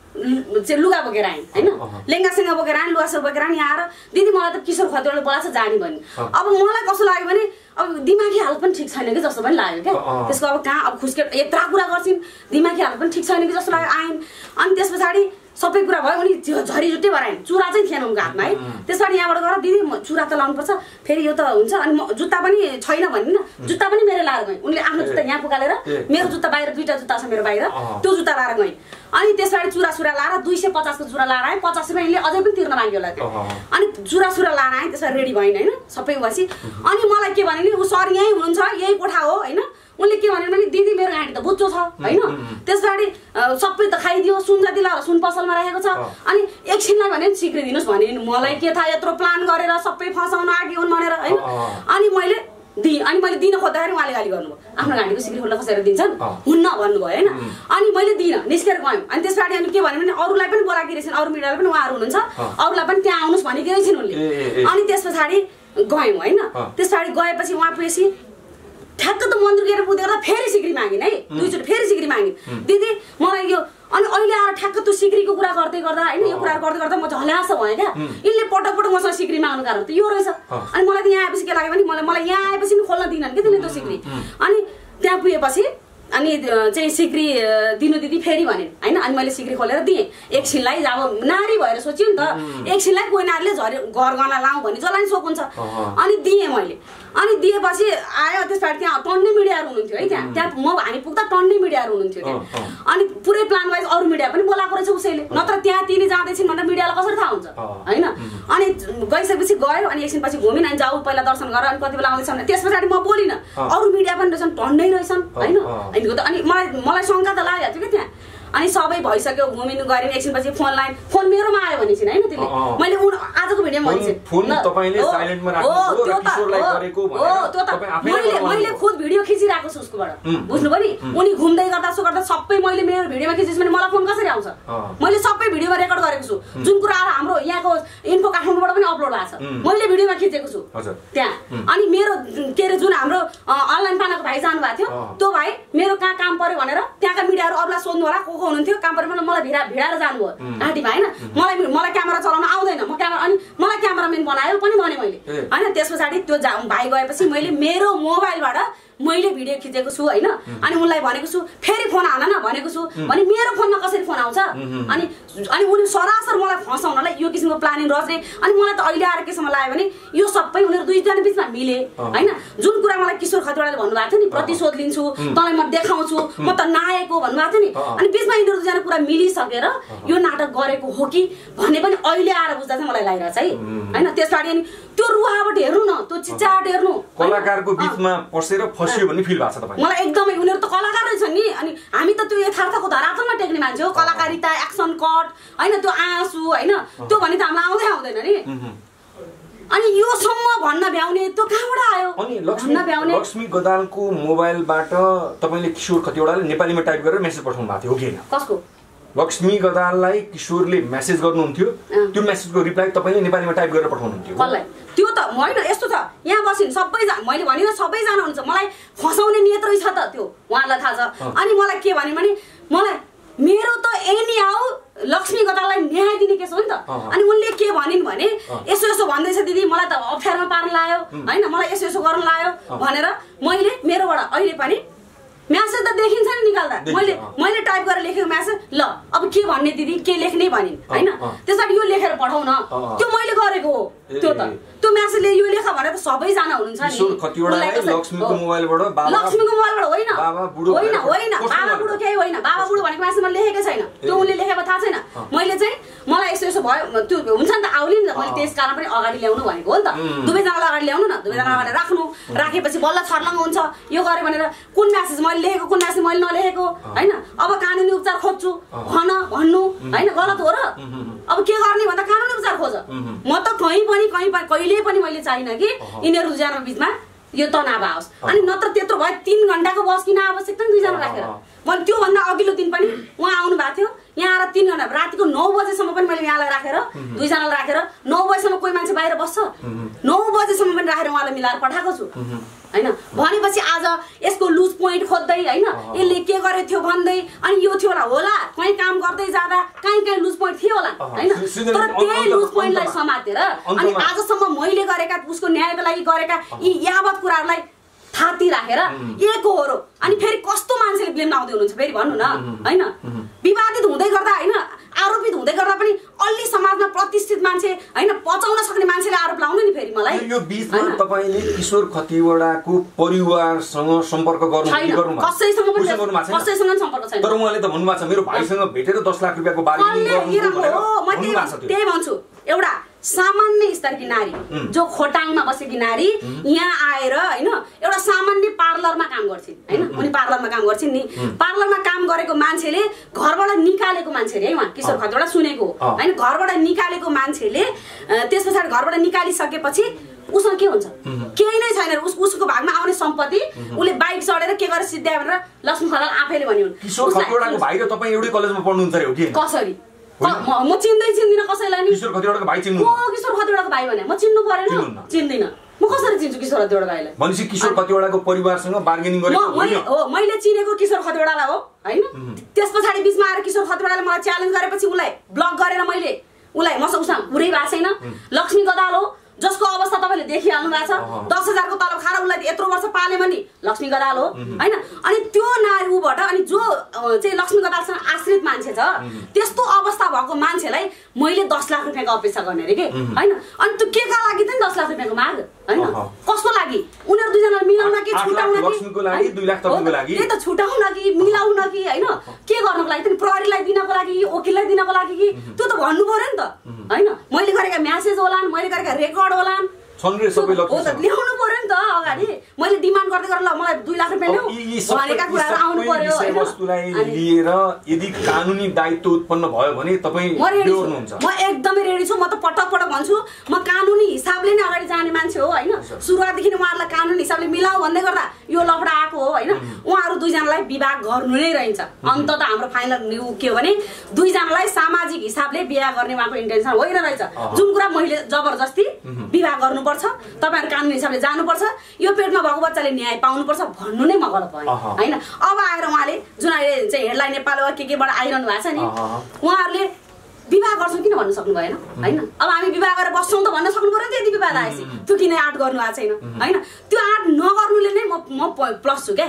लुगा बोकेर आएँ होइन, लेङ्गासेङ्गा बोकेर आएँ, लुगासुगा बोकेर आएँ। यहाँ आएर दिदी मलाई त किशोर खतिवडाले बोलाएको छ जाने भन्ने। अब मलाई कस्तो लाग्यो भने अब दिमागी हालत पनि ठिक छैन कि जस्तो पनि लाग्यो क्या। त्यसको अब कहाँ अब खुस्के यत्रा कुरा गर्छिन्, दिमागी हालत पनि ठिक छैन कि जस्तो लाग्यो। आइन् अनि त्यस पछाडि सबै कुरा भयो, उनी झरीझुट्टै भएर आइन्, चुरा चाहिँ थिएन उनको हातमा है। त्यसबाट यहाँबाट गएर दिदी चुरा त लाउनुपर्छ, फेरि यो त हुन्छ, अनि जुत्ता पनि छैन भन्ने न, जुत्ता पनि मेरो लाएर गएँ। उनले आफ्नो जुत्ता यहाँ पुगालेर मेरो जुत्ता बाहिर, दुईवटा जुत्ता छ मेरो बाहिर, त्यो जुत्ता लाएर गएँ। अनि त्यसबाट चुरा लाएर 250 को चुरा लाएर आएँ, 50 रुपियाँ यिनले अझै पनि तिर्न माग्यो होला त्यो। अनि चुरा लाएर आएँ, त्यसबाट रेडी भइन् होइन सबै बसी। अनि मलाई के भने नि ऊ सर यहीँ हुनुहुन्छ, यही कोठा हो होइन। उनले के भन्यो भने दिदी मेरो गाडी त बुच्चो छ होइन, त्यसबाट सबै त खाइदियो, सुन जति लगाएर सुन पसलमा राखेको छ। अनि एकछिनलाई भने सिक्री दिनुहोस् भने मलाई के थाहा यत्रो प्लान गरेर सबै फसाउन आगे हुन् भनेर होइन। अनि मैले दिएँ, अनि मैले दिन खोज्दाखेरि उहाँले गाली गर्नुभयो, आफ्नो गाडीको सिक्री खोल्न कसरी दिन्छन्, हुन्न भन्नुभयो होइन। अनि मैले दिइनँ, निस्केर गयौँ। अनि त्यसबाट अनि के भन्यो भने अरूलाई पनि बोलाएकी रहेछन्, अरू मिडियालाई पनि उहाँहरू हुनुहुन्छ, अरूलाई पनि त्यहाँ आउनुहोस् भनेकी रहेछन् उनले। अनि त्यस पछाडि गयौँ होइन, त्यस पछाडि गएपछि उहाँ पुगेपछि ठ्याक्क त मन्दिर गएर पुग्दै गर्दा फेरि सिक्री मागिन् है, दुईचोटि फेरि सिक्री मागिन्। दिदी मलाई यो अनि अहिले आएर ठ्याक्क त्यो सिक्रीको कुरा गर्दै गर्दा होइन, यो कुरा गर्दै गर्दा म झल्यास भएँ क्या। यिनले पटक मसँग सिक्री माग्नु कारण त यो रहेछ। अनि मलाई त यहाँ आएपछि के लाग्यो भने मलाई यहाँ आएपछि नि खोल्न दिनन् कि तिनले त्यो सिक्री। अनि त्यहाँ पुगेपछि अनि चाहिँ सिक्री दिनु दिदी फेरि भनिन् होइन। अनि मैले सिक्री खोलेर दिएँ एकछिनलाई, अब नारी भएर सोच्यो नि त, एकछिनलाई कोही नारीले घर गर्न लाउँ भने जसलाई नि सोच हुन्छ। अनि दिएँ मैले। अनि दिएपछि आयो, त्यसबाट त्यहाँ टन्नै मिडियाहरू हुनुहुन्थ्यो है, त्यहाँ हामी पुग्दा टन्नै मिडियाहरू हुनुहुन्थ्यो त्यहाँ। अनि पुरै प्लान वाइज अरू मिडिया पनि बोलाएको रहेछ उसैले, नत्र त्यहाँ तिनी जाँदैछिन् भनेर मिडियालाई कसरी थाहा हुन्छ होइन। अनि गइसकेपछि गयो, अनि एकछिनपछि घुमिन्, अनि जाऊ पहिला दर्शन गर, अनि कति बेला आउँदैछ भने त्यस पछाडि म बोलिनँ, अरू मिडिया पनि रहेछन्, टन्नै रहेछन् होइन। अनि मलाई शङ्का त लागेको थियो कि त्यहाँ। अनि सबै भइसक्यो, घुमिनु गऱ्यौँ, एकछिनपछि फोन लाइन, फोन मेरोमा आयो भने छिन् होइन त्यसले। मैले आजको भिडियोमा मैले खुद भिडियो खिचिरहेको छु उसकोबाट, बुझ्नु पनि। उनी घुम्दै गर्दा सो गर्दा सबै मैले मेरो भिडियोमा खिचेछु भने मलाई फोन कसरी आउँछ? मैले सबै भिडियोमा रेकर्ड गरेको छु, जुन कुरा हाम्रो यहाँको इन्फो काठमाडौँबाट पनि अपलोड भएको छ, मैले भिडियोमा खिचेको छु त्यहाँ। अनि मेरो के अरे जुन हाम्रो अनलाइन पानाको भाइ जानु भएको थियो, त्यो भाइ मेरो कहाँ काम पर्यो भनेर त्यहाँका मिडियाहरू अरूलाई सोध्नु होला को हुनुहुन्थ्यो, काम परेर मलाई भिडाएर जानुभयो घाँटीमा होइन। मलाई क्यामेरा चलाउन आउँदैन, म क्यामेरा, अनि मलाई क्यामेराम्यान बनायो पनि भने मैले होइन। त्यस पछाडि त्यो भाइ गएपछि मैले मेरो मोबाइलबाट मैले भिडियो खिचेको छु होइन। अनि उनलाई भनेको छु फेरि फोन हान न भनेको छु, भने मेरो फोनमा कसरी फोन आउँछ? अनि उनी सरासर मलाई फसाउनलाई यो किसिमको प्लानिङ रच्ने। अनि मलाई त अहिले आएर केसम्म लाग्यो भने यो सबै उनीहरू दुईजना बिचमा मिले होइन। जुन कुरा मलाई किशोर खतिवडाले भन्नुभएको थियो नि, प्रतिशोध लिन्छु, तँलाई म देखाउँछु, म त नायक हो भन्नुभएको थियो नि, अनि बिचमा यिनीहरू दुईजना कुरा मिलिसकेर यो नाटक गरेको हो कि भन्ने पनि अहिले आएर बुझ्दा चाहिँ मलाई लागिरहेको छ है होइन। त्यसबाट अनि त्यो रुहावट हेर्नु न, त्यो चिच्चाहट हेर्नु, कलाकारको बिचमा पसेर फस्यो भन्ने फिल भएको छ तपाईँ? मलाई एकदमै, उनीहरू त कलाकार रहेछन् नि। अनि हामी त त्यो यथार्थको धरातलमा टेक्ने मान्छे हो, कलाकारिता, एक्सन कट होइन, त्यो आँसु होइन, त्यो भने त हामीलाई आउँदैन नि। अनि योसम्म भन्न भ्याउने त्यो कहाँबाट आयो? अनि लक्ष्मी गदालको मोबाइलबाट तपाईँले किशोर खतिवडाले नेपालीमा टाइप गरेर मेसेज पठाउनु भएको थियो हो कि होइन? कसको? लक्ष्मी गदाललाई किशोरले मेसेज गर्नुहुन्थ्यो, त्यो मेसेजको रिप्लाई तपाईँले नेपालीमा टाइप गरेर पठाउनुहुन्थ्यो? कसलाई? त्यो त होइन, यस्तो छ यहाँ बसिन् सबैजना, मैले भने सबैजना हुन्छ, मलाई फसाउने नियत रहेछ त त्यो उहाँलाई थाहा छ। अनि मलाई के भन्यो भने मलाई मेरो त एनी आऊ लक्ष्मी गदाललाई न्याय दिने केस हो नि त। अनि उनले के भनिन् भने यसो यसो भन्दैछ दिदी, मलाई त अप्ठ्यारोमा पार्न लायो होइन, मलाई यसो यसो गर्न लायो भनेर मैले मेरोबाट अहिले पनि म्यासेज त देखिन्छ नि निकाल्दा मैले टाइप गरेर लेखेको म्यासेज ल अब के भन्ने दिदी के लेख्ने भनिन् हैन त्यसबाट यो लेखेर पठाउ न त्यो मैले गरेको हो त्यो म्यासेजले यो लेख भनेर त सबैजना हुनुहुन्छ नि किशोर खतिवडालाई लक्ष्मीको मोबाइलबाट होइन बाबा बुढो केही होइन बाबा बुढो भनेको म्यासेजमा लेखेकै छैन त्यो उनले लेखेको थाहा छैन मैले चाहिँ मलाई यसो भयो त्यो हुन्छ नि त आउली नि त मैले त्यस कारण पनि अगाडि ल्याउनु भनेको हो नि त दुवैजनालाई अगाडि ल्याउनु न दुवैजना अगाडि राख्नु राखेपछि बल्ल छर्लङ्ग हुन्छ यो गरे भनेर कुन म्यासेज मैले लेखेको कुन म्यासेज मैले नलेखेको हैन अब कानुनी उपचार खोज्छु भन्नु हैन गलत हो र अब के गर्ने भन्दा कानुनी उपचार खोज म त कहिले पनि मैले चाहिन कि यिनीहरू दुईजना बीचमा यो तनाव आओस् अनि नत्र त्यत्रो भयो 3 घण्टाको बस किन आवश्यक त दुईजना राखेर मैले त्यो भन्दा अघिल्लो दिन पनि उहाँ आउनु भएको थियो यहाँ आएर 3 घण्टा रातिको 9 बजेसम्म पनि मैले यहाँलाई राखेर दुईजनालाई राखेर 9 बजेसम्म कोही मान्छे बाहिर बस्छ 9 बजेसम्म पनि राखेर उहाँलाई मिलाएर पठाएको छु हैन भनेपछि आज यसको लुज पोइन्ट खोज्दै हैन यसले के गरे थियो भन्दै अनि यो थियो होला कहीं काम गर्दै जाँदा कहीं लुज पोइन्ट थियो होला हैन तर त्यही लुज पोइन्टलाई समातेर अनि आजसम्म मैले गरेका उसको न्यायको लागि गरेका यी यावत कुराहरुलाई थाती राखेर एक हो अनि फेरि कस्तो मान्छेले ब्लेम लाउँदै हुनुहुन्छ फेरि भन्नु न हैन विवादित हुँदै गर्दा हैन आरोपित हुँदै गर्दा पनि अलि समाजमा प्रतिष्ठित मान्छे हैन पचाउन सक्ने मान्छेले आरोप लाउनु नि फेरि मलाई यो बीचमा तपाईले किशोर खतिवडाको परिवारसँग सम्पर्क गर्नु कसैसँग सम्पर्क छैन तर उहाँले त भन्नुभएको छ मेरो भाइसँग भेटेर 10 लाख रुपैयाँको बार्गेनिङ गर्नु त्यही भन्छु एउटा सामान्य स्तरकी नारी जो खोटाङमा बसेकी नारी यहाँ आएर हैन एउटा सामान्य पार्लरमा काम गर्छिन् हैन उनी पार्लरमा काम गर्छिन् नि पार्लरमा काम गरेको मान्छेले घरबाट निकालेको मान्छे रे है उहाँ किशोर खतिवडा सुनेको हैन घरबाट निकालेको मान्छेले त्यसपछि घरबाट निकालिसकेपछि उसँग के हुन्छ केही नै छैन उसको भागमा आउने सम्पत्ति उले बाइक चढेर के गरेर सिद्ध्यायो भनेर लक्ष्मी खनाल आफैले भन्यो किशोर खतिवडाको भाइ र तपाई एउटै कलेजमा पढ्नुहुन्छ रे हो के कसरी म चिन्दिन कसैलाई नि किशोर खतिवडाको भाइ चिन्नु किशोर खतिवडाको भाइ भने म चिन्नु परेन चिन्दिन म कसरी चिन्छु किशोर खतिवडा भाइलाई भनेपछि किशोर खतिवडाको परिवारसँग बार्गेनिङ गरेको हो मैले चिनेको किशोर खतिवडालाई हो हैन त्यसपछि बीचमा आएर किशोर खतिवडाले मलाई च्यालेन्ज गरेपछि उलाई ब्लक गरेर मैले उलाई मसँग उसँग पुरै भएको छैन लक्ष्मी गदाल हो जसको अवस्था तपाईले देखिहाल्नु भएको छ 10,000 को तलब खाएर उलाई यत्रो वर्ष पालेमा नि लक्ष्मी गदाल हो हैन अनि त्यो नारी उबाट अनि जो चाहिँ लक्ष्मी गदालसँग आश्रित मान्छे छ त्यस्तो अवस्था भएको मान्छेलाई मैले 10 लाख रुपैयाँको अपेक्षा गर्ने रे के हैन अनि त्यो केका लागि त 10 लाख रुपैयाँको माग हैन कसको लागि उनीहरु दुईजनाले मिलाउन कि छुटाउन कि लक्ष्मीको लागि 2 लाख तपाईँको लागि त्यही त छुटाउन कि मिलाउन कि हैन के गर्नको लागि त प्रहरीलाई दिनको लागि वकिललाई दिनको लागि कि त्यो त भन्नु पर्यो नि त हैन मैले गरेका म्यासेज होलान् मैले गरेका रेकर्ड होलान् छन् रे सबै लक्ष्मी त ल्याउनु पर्यो नि त अगाडि मैले डिमान्ड गर्दै गरेर ल मलाई 2 लाख रुपैयाँ ल्याऊ भनेका कुराहरु आउनु पर्यो हैन वस्तुलाई लिएर यदि कानुनी दायित्व उत्पन्न भयो भने तपाई रेडी हुनुहुन्छ म एकदमै रेडी छु म त पटक भन्छु म कानुनी हिसाबले नै अगाडि जाने मान्छे हो हैन सुरुवातदेखि नै उहाँहरुलाई कानुनी हिसाबले मिलाउ भन्दै गर्दा यो लफडा आको हो हैन उहाँहरु दुईजनालाई विवाह गर्नु नै रहन्छ अन्त त हाम्रो फाइनल के हो भने दुईजनालाई सामाजिक हिसाबले बिहे गर्ने उहाँको इन्टेन्सन होइन रहेछ जुन कुरा मैले जबरजस्ती विवाह गर्नु पर्छ तपाईहरु कानुनी हिसाबले जानुपर्छ यो पेटमा भएको बच्चाले न्याय पाउनुपर्छ भन्नु नै म गलत भएँ हैन अब आएर उहाँले जुन अहिले चाहिँ हेडलाइन नेपाल वा केबाट आइरहनु भएको छ नि उहाँहरुले विवाह गर्छौं किन भन्न सक्नु भएन हैन अब हामी विवाह गरेर बस्छौं त भन्न सक्नु पर्यो त्यति विवाद आएपछि त्यो किन आट गर्नु भएको छैन हैन त्यो आट नगर्नुले नै म प्लस छु के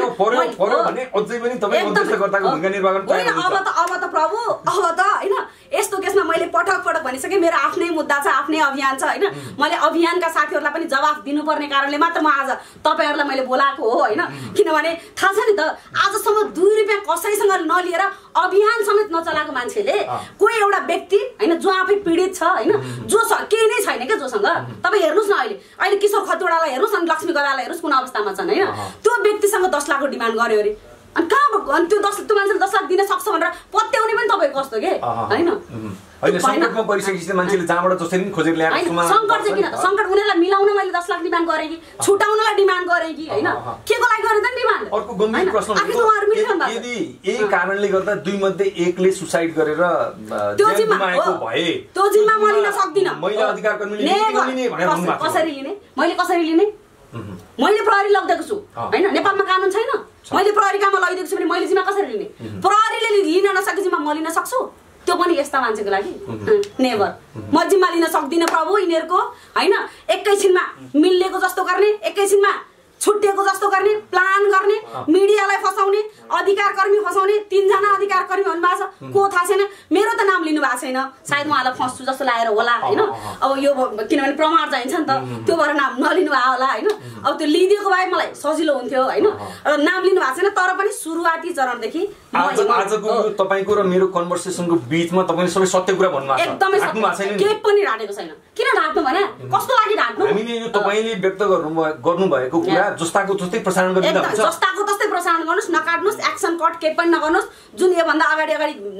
पर्यो भने अझै पनि तपाई मध्यस्थकर्ताको भूमिका निर्वाह गर्न तयार हुनुहुन्छ अब त प्रभु अब त हैन यस्तो केसमा मैले पटक भनिसके मेरो आफ्नै मुद्दा छ आफ्नै अभियान छ हैन मैले अभियानका साथीहरुलाई पनि जवाफ दिनुपर्ने कारणले मात्र म आज तपाईहरुलाई मैले बोलाएको हो हैन किनभने थाहा छ नि त आजसम्म 2 रुपैयाँ कसैसँग नलिएर अभियान समेत नचलाएको मान्छेले कोही एउटा व्यक्ति हैन जो आफै पीडित छ हैन जो केही नै छैन के जोसँग तपाई हेर्नुस् न अहिले किशोर खतिवडालाई हेर्नुस् अनि लक्ष्मी गदाललाई हेर्नुस् कुन अवस्थामा छन् हैन त्यो व्यक्तिसँग 10 लाखको डिमान्ड गर्यो अरे अनि कहाँ त्यो 10 मान्छेले 10 लाख दिन सक्छ भनेर पत्याउने पनि तपाई कस्तो के हैन हैन संकटमा परिसकेपछि मान्छेले जहाँबाट जसरी पनि खोजेर ल्याएर संकट चाहिँ किन त संकट उनीहरुलाई मिलाउन मैले 10 लाख डिमान्ड गरे कि छुटाउनलाई डिमान्ड गरे कि हैन केको लागि गरे त डिमान्ड अर्को गम्भीर प्रश्न यदि यही कारणले गर्दा दुई मध्ये एकले सुसाइड गरेर ज्यान गुमाएको भए त्यो जिम्मा म लिन सक्दिन महिला अधिकार कर्मीले लिने भनेर भन्नुभएको कसरी लिने मैले कसरी लिने मैले प्रहरी लगिदिएको छु हैन नेपालमा कानुन छैन मैले प्रहरीकामा लगिदिएको छु भने मैले जिम्मा कसरी लिने प्रहरीले लिन नसके जिम्मा म लिन सक्छु त्यो पनि यस्ता मान्छेको लागि नेभर म जिम्मा लिन सक्दिन प्रभु यिनीहरुको हैन एकैछिनमा मिल्नेको जस्तो गर्ने एकैछिनमा छुट्टिएको जस्तो गर्ने, प्लान गर्ने, मिडियालाई फसाउने, अधिकार कर्मी फसाउने, 3 जना अधिकार कर्मी भन्नु भएको छ। को थाहा छैन, मेरो त नाम लिनु भएको छैन, सायद उहाँलाई फस्छु जस्तो लागेर होला हैन। अब यो किनभने प्रमाण चाहिन्छ नि त, त्यो भएर नाम नलिनु भयो होला हैन। अब त्यो लिदिएको भए मलाई सजिलो हुन्थ्यो हैन। र नाम लिनु भएको छैन, तर पनि सुरुवाती चरणदेखि आजको तपाईको र मेरो कन्भर्सेसनको बीचमा तपाईले सबै सत्य कुरा भन्नु भएको छ। एकदमै सत्य, केही पनि ढाटेको छैन। किन ढाट्नु भने कस्तो लागि ढाट्नु? हामीले यो तपाईले व्यक्त गर्नु भएको कुरा जस्ताको जस्तै प्रसारण गरिदिनु हुन्छ। जस्ताको तस्तै प्रसारण गर्नुस्, नकाट्नुस्, एक्सन कट केही पनि नगर्नुस्। जुन यो भन्दा अगाडि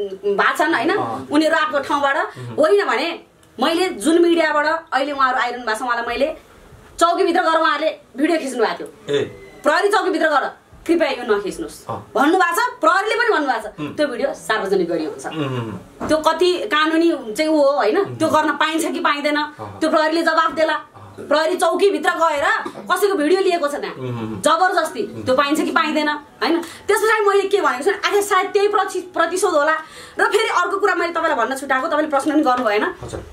भाछन् हैन उनीहरु आफ्नो ठाउँबाट होइन भने मैले जुन मिडियाबाट अहिले उहाँहरु आइरहनु भएको छ, उहाँलाई मैले चौकी भित्र गएर उहाँहरुले भिडियो खिच्नु भएको थियो। प्रहरी चौकी भित्र गएर कृपया यो नखिच्नुस् भन्नु भएको छ। प्रहरीले पनि भन्नु भएको छ त्यो भिडियो सार्वजनिक गरिएको छ। त्यो कति कानुनी चाहिँ हो हैन, त्यो गर्न पाइन्छ कि पाइँदैन त्यो प्रहरीले जवाफ देला। प्रहरी चौकी भित्र गएर कसैको भिडियो लिएको छ त्यहाँ जबरजस्ती, त्यो पाइन्छ कि पाइँदैन हैन। त्यसपछि मैले के भनेको छु, आज सायद त्यही प्रतिशोध होला। र फेरि अर्को कुरा मैले तपाईलाई भन्न छुटाएको, तपाईले प्रश्न पनि गर्नु भएन।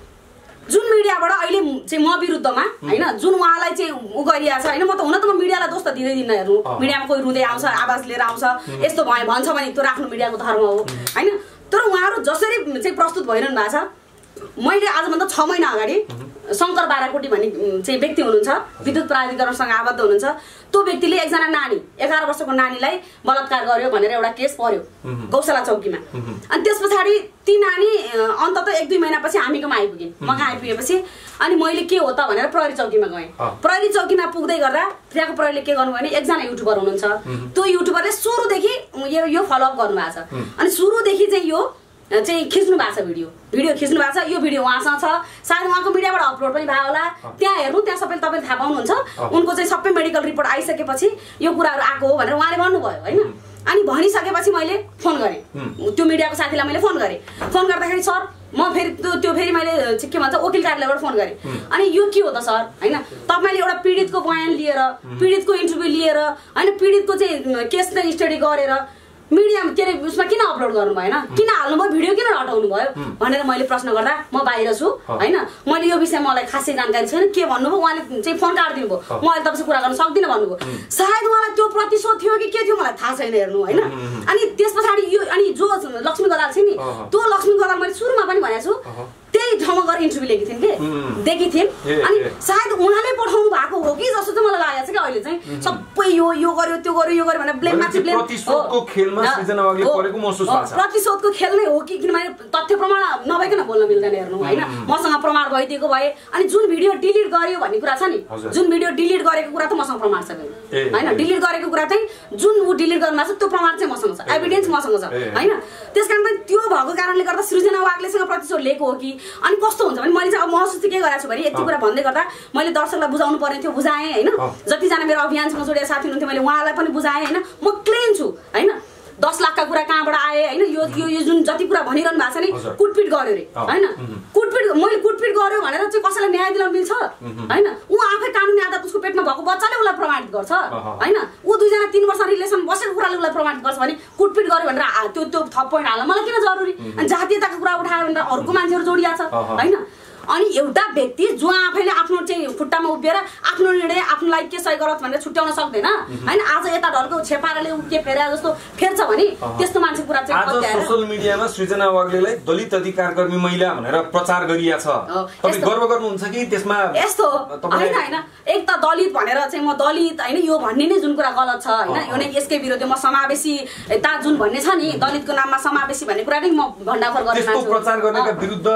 जुन मिडियाबाट अहिले चाहिँ म विरुद्धमा हैन जुन उहाँलाई चाहिँ उ गरिया छ हैन, म त हुन त म मिडियालाई दोष त दिँदैन हेर्नु। मिडियामा कोही रुँदै आउँछ, आवाज लिएर आउँछ, यस्तो भन्छ भने त्यो राख्नु मिडियाको धर्म हो हैन। तर उहाँहरु जसरी चाहिँ प्रस्तुत भइरहनु भएको छ, मैले आजभन्दा 6 महिना अगाडि शङ्कर बाराकोटी भन्ने चाहिँ व्यक्ति हुनुहुन्छ, विद्युत प्राधिकरणसँग आबद्ध हुनुहुन्छ। त्यो व्यक्तिले एकजना नानी 11 वर्षको नानीलाई बलात्कार गर्यो भनेर एउटा केस पर्यो गौशाला चौकीमा। अनि त्यस पछाडि ती नानी अन्तत 1-2 महिनापछि हामीकोमा आइपुगिन्। म कहाँ आइपुगेपछि अनि मैले के हो त भनेर प्रहरी चौकीमा गएँ। प्रहरी चौकीमा पुग्दै गर्दा त्यहाँको प्रहरीले के गर्नु भने एकजना युट्युबर हुनुहुन्छ, त्यो युट्युबरले सुरुदेखि यो फलोअप गर्नुभएको छ। अनि सुरुदेखि चाहिँ यो चाहिँ खिच्नु भएको छ, भिडियो खिच्नु भएको छ। यो भिडियो उहाँसँग छ, सायद उहाँको मिडियाबाट अपलोड पनि भयो होला। त्यहाँ हेर्नु, त्यहाँ सबैले तपाईँले थाहा पाउनुहुन्छ। उनको चाहिँ सबै मेडिकल रिपोर्ट आइसकेपछि यो कुराहरू आएको हो भनेर उहाँले भन्नुभयो हैन। अनि भनिसकेपछि मैले फोन गरेँ, त्यो मिडियाको साथीलाई मैले फोन गरेँ। फोन गर्दाखेरि सर म फेरि त्यो फेरि मैले के भन्छ वकिल कार्यालयबाट फोन गरेँ। अनि यो के हो त सर हैन, तपाईले एउटा पीडितको बयान लिएर, पीडितको इन्टरभ्यू लिएर हैन, पीडितको चाहिँ केस नै स्टडी गरेर मिडियामा के अरे उसमा किन अपलोड गर्नु भएन, किन हाल्नुभयो, भिडियो किन हटाउनु भयो भनेर मैले प्रश्न गर्दा म बाहिर छु हैन, मैले यो विषयमा मलाई खासै जानकारी छैन, के भन्नुभयो उहाँले चाहिँ फोन काटिदिनु भयो, म अहिले तपाईसँग कुरा गर्न सक्दिनँ भन्नुभयो। सायद उहाँलाई त्यो प्रतिशोध थियो कि के थियो मलाई थाहा छैन हेर्नु हैन। अनि त्यस पछाडि यो अनि जो लक्ष्मी गदाल छ नि, त्यो लक्ष्मी गदाल मैले सुरुमा पनि भनेको छु त्यही ठाउँमा गएर इन्टरभ्यू लिएकी थिइन् कि देखी थिइन्। अनि सायद उहाँले पठाउनु भएको हो कि जस्तो चाहिँ मलाई लागेको छ कि अहिले चाहिँ सबै यो गर्यो त्यो गर्यो यो गर्यो भनेर ब्लेम माथि ब्लेम प्रतिशोधको खेलमा सृजना वाग्ले परेको महसुस भएको छ। प्रतिशोधको खेल नै हो कि किनभने तथ्य प्रमाण नभइकन बोल्न मिल्दैन हेर्नु हैन। मसँग प्रमाण भइदिएको भए अनि जुन भिडियो डिलिट गर्यो भन्ने कुरा छ नि, जुन भिडियो डिलिट गरेको कुरा त मसँग प्रमाण छ हैन। डिलिट गरेको कुरा चाहिँ जुन उ डिलिट गर्नु भएको छ त्यो प्रमाण चाहिँ मसँग छ, एभिडेन्स मसँग छ हैन। त्यसकारण त्यो भएको कारणले गर्दा सृजना वाग्लेसँग प्रतिशोध लिएको हो कि अनि कस्तो हुन्छ भने मैले चाहिँ अब महसुस के गरेको छु भने यति कुरा भन्दै गर्दा मैले दर्शकलाई बुझाउनु पर्ने थियो, बुझाएँ हैन। जतिजना मेरो अभियानसँग जोडिएका साथी हुनुहुन्थ्यो मैले उहाँलाई पनि बुझाएँ हैन। म क्लिन छु हैन। 10 लाखका कुरा कहाँबाट आए हैन, यो जुन जति कुरा भनिरहनु भएको छ नि कुटपिट गर्यो रे हैन। मैले कुटपिट गर्यो भनेर चाहिँ कसैलाई न्याय दिन मिल्छ हैन। उ आफै कानुनी आधार उसको पेटमा भएको बच्चाले उसलाई प्रमाणित गर्छ हैन। उ 2 जना 3 वर्ष रिलेसन बसेको कुराले उसलाई प्रमाणित गर्छ भने कुटपिट गर्यो भनेर त्यो थप पोइन्ट हाल्न मलाई किन जरुरी? अनि जातीयताको कुरा उठायो भनेर अरूको मान्छेहरू जोडिया छ हैन। अनि एउटा व्यक्ति जो आफैले आफ्नो चाहिँ खुट्टामा उभिएर आफ्नो निर्णय आफूलाई के सही गलत भनेर छुट्याउन सक्दैन हैन। आज यता ढल्को छेपाराले के फेरे जस्तो फेर्छ भने त्यस्तो मान्छे कुरा चाहिँ आज सोशल मिडियामा सृजना वाग्लेलाई दलित अधिकार कर्मी महिला भनेर प्रचार गरिया छ। तपाई गर्व गर्नुहुन्छ कि त्यसमा? यस्तो हैन हैन, एक त दलित भनेर चाहिँ म दलित हैन यो भन्ने नै जुन कुरा गलत छ हैन। यो नै यसकै विरुद्ध म समावेशीता जुन भन्ने छ नि दलितको नाममा समावेशी भन्ने कुरा नै म भण्डाफोर गर्ने मान्छु। त्यस्तो प्रचार गर्नेका विरुद्ध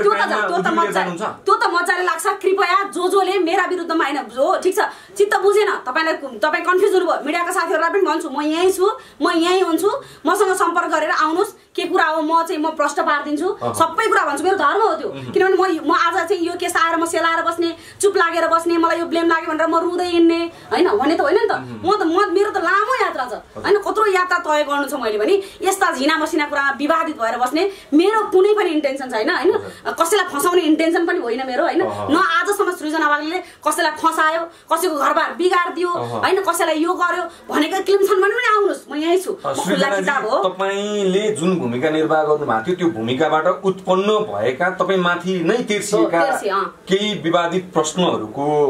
त्यो त मजाले लाग्छ। कृपया जोले मेरा विरुद्धमा हैन जो ठीक छ चित्त बुझेन तपाई कन्फ्युज हुनुभयो, मिडियाका साथीहरुलाई पनि भन्छु म यही छु, म यही हुन्छु, मसँग सम्पर्क गरेर आउनुस्, के कुरा हो म प्रश्न पार्दिन्छु, सबै कुरा भन्छु, मेरो धर्म हो त्यो। किनभने म आज चाहिँ यो केस आएर म सेलाएर बस्ने, चुप लागेर बस्ने, मलाई यो ब्लेम लाग्यो भनेर म रुँदै हिँड्ने हैन भने त होइन नि त। मेरो त लामो यात्रा छ हैन, कत्रो यात्रा तय गर्नु छ मैले पनि। यस्ता झिना मसिना कुरामा विवादित भएर बस्ने मेरो कुनै पनि इन्टेन्सन छैन हैन। कसैलाई फसाउने इन्टेन्सन पनि होइन मेरो हैन। न आजसम्म सृजना वाग्लेले कसैलाई फसायो, कसैको घरबार बिगार्दियो हैन, कसैलाई यो गर्यो भनेका क्लेम छन् भने पनि आउनुस्, म यही छु। खुल्ला किताब हो। तपाईले जुन भूमिका निर्वाह गर्नु भएको थियो त्यो भूमिकाबाट उत्पन्न भएका तपाई माथि नै तिर्सिएका केही विवादित प्रश्नहरूको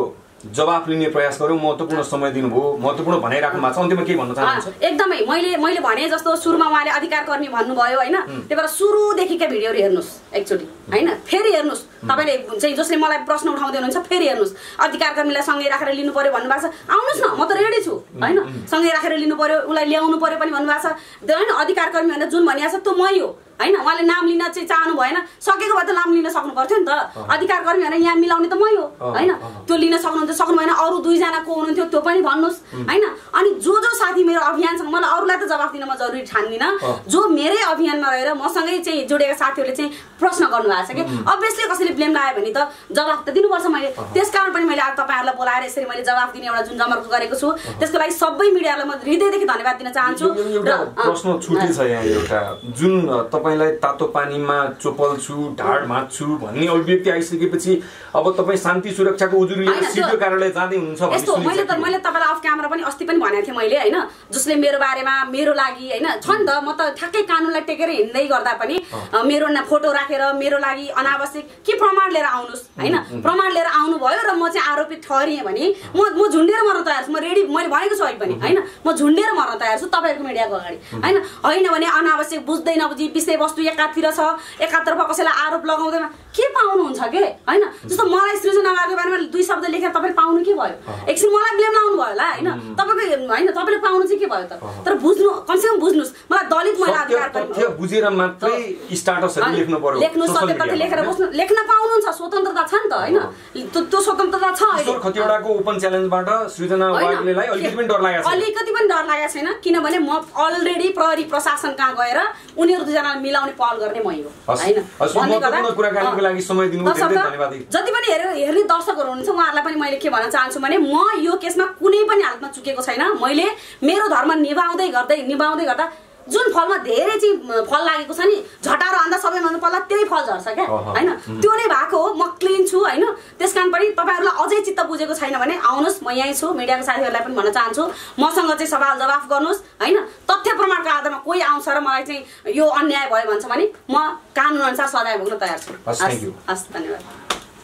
जवाफ लिने प्रयास गर्यौं, महत्त्वपूर्ण समय दिनुभयो, महत्त्वपूर्ण भनाइराख्नु भएको छ। अन्त्यमा के भन्न चाहनुहुन्छ? एकदमै मैले भने जस्तो सुरुमा उहाँले अधिकार कर्मी भन्नुभयो हैन, त्यही भएर सुरुदेखिकै भिडियोहरु हेर्नुस् एकचोटी हैन, फेरि हेर्नुस्। तपाईले चाहिँ जसले मलाई प्रश्न उठाउँदै हुनुहुन्छ फेरि हेर्नुस्। अधिकार कर्मीलाई सँगै राखेर लिनु पर्यो भन्नुभएको छ, आउनुस् न, म त रेडी छु हैन। सँगै राखेर लिनु पर्यो, उलाई ल्याउनु पर्यो पनि भन्नुभएको छ हैन। अधिकार कर्मी भनेर जुन भनिएको छ त्यो मै हो हैन। उहाँले नाम लिन चाहिँ चाहनु भएन, सकेको भए त नाम लिन सक्नु पर्थ्यो नि त। अधिकार कर्मी भनेर यहाँ मिलाउने त मै हो हैन। त्यो लिन सक्नुहुन्छ, सक्नु भएन। अरु दुईजना को हुनुहुन्थ्यो त्यो पनि भन्नुस् हैन। अनि जो साथी मेरो अभियानसँग, मलाई अरूलाई त जवाफ दिन म जरुरी ठान्दिनँ, जो मेरै अभियानमा रहेर मसँगै चाहिँ जोडेका साथीहरूले चाहिँ प्रश्न गर्नुभएको छ कि अभियसली कसैले ब्लेम लगायो भने त जवाफ त दिनुपर्छ। मैले त्यसकारण पनि मैले आज तपाईहरुलाई बोलाएर यसरी मैले जवाफ दिने एउटा जुन जमर्को गरेको छु, त्यसको लागि सबै मिडियालाई म हृदयदेखि धन्यवाद दिन चाहन्छु। र प्रश्न छुट्टै छ यहाँ एउटा, जुन तपाईलाई तातो पानीमा चोपल छु, ढाड भाँच्छु भन्ने अभिव्यक्ति आइसकेपछि अब तपाई शान्ति सुरक्षाको उजुरी लिएर सिडिओ कार्यालय जाँदै हुनुहुन्छ भन्ने सुनिन्छ। मैले तपाईलाई अफ क्यामेरा पनि अस्ति पनि भनेको थिएँ मैले हैन, जसले मेरो बारेमा मेरो लागि हैन छ नि त, म त ठ्याक्कै कानुनलाई टेकेर हिँड्दै गर्दा पनि मेरो फोटो राखेर मेरो लागि अनावश्यक के प्रमाण लिएर आउनुस् हैन। प्रमाण लिएर आउनु भयो र म चाहिँ आरोपित ठहरिएँ भने म झुन्डेर मर्न तयार छु। म रेडी, मैले भनेको छु अहिले पनि हैन, म झुन्डेर मर्न तयार छु तपाईहरुको मिडियाको अगाडि हैन। हैन भने अनावश्यक बुझ्दै नबुझी विषयवस्तु एकातिर छ, एकातर्फ कसैलाई आरोप लगाउँदैमा के पाउनुहुन्छ के हैन। जस्तो मलाई सृजना उहाँको बारेमा 2 शब्द लेखेर तपाईले पाउनु के भयो? एकछिन मलाई ब्लेम लाउनु भयो होला हैन, तपाईको हैन, तपाईले पाउनु चाहिँ के भयो त? तर बुझ्नु, कमसेकम बुझ्नुस्, मलाई दलित महिला अधिकार तथ्य बुझेर मात्रै स्टाटसहरु लेख्नु पर्यो। लेख्नु, सत्य तथ्य लेखेर बस्नु, लेख्न पाउनुहुन्छ, स्वतन्त्रता छ नि त हैन। त्यो स्वतन्त्रता छ। किशोर खतिवडाको ओपन च्यालेन्जबाट सृजना वाग्लेलाई अलिकति पनि डर लागेको छैन? अलिकति पनि डर लागेको छैन, किनभने म अलरेडी प्रहरी प्रशासन कहाँ गएर उनीहरु दुईजनालाई मिलाउने पहल गर्ने मै हो हैन। महत्त्वपूर्ण कुराकानीको लागि समय दिनुभयो, धेरै धन्यवाद। जति पनि हेर्ने दर्शकहरु हुनुहुन्छ उहाँहरुलाई पनि मैले के भन्न चाहन्छु भने म यो केसमा कुनै पनि हालतमा चुकेको छैन। मैले मेरो धर्म निभाउँदै गर्दा जुन फलमा धेरै चाहिँ फल लागेको छ नि, झटारो हान्दा सबैभन्दा पहिला त्यही फल झर्छ क्या हैन। त्यो नै भएको हो, म क्लिन छु हैन। त्यसकारण पनि तपाईहरुलाई अझै चित्त बुझेको छैन भने आउनुस्, म यही छु। मिडियाको साथीहरुलाई पनि भन्न चाहन्छु मसँग चाहिँ सवाल जवाफ गर्नुस् हैन। तथ्य प्रमाणको आधारमा कोही आउँछ र मलाई चाहिँ यो अन्याय भयो भन्छ भने म कानुन अनुसार सजाय भोग्न तयार छु। हस्, धन्यवाद।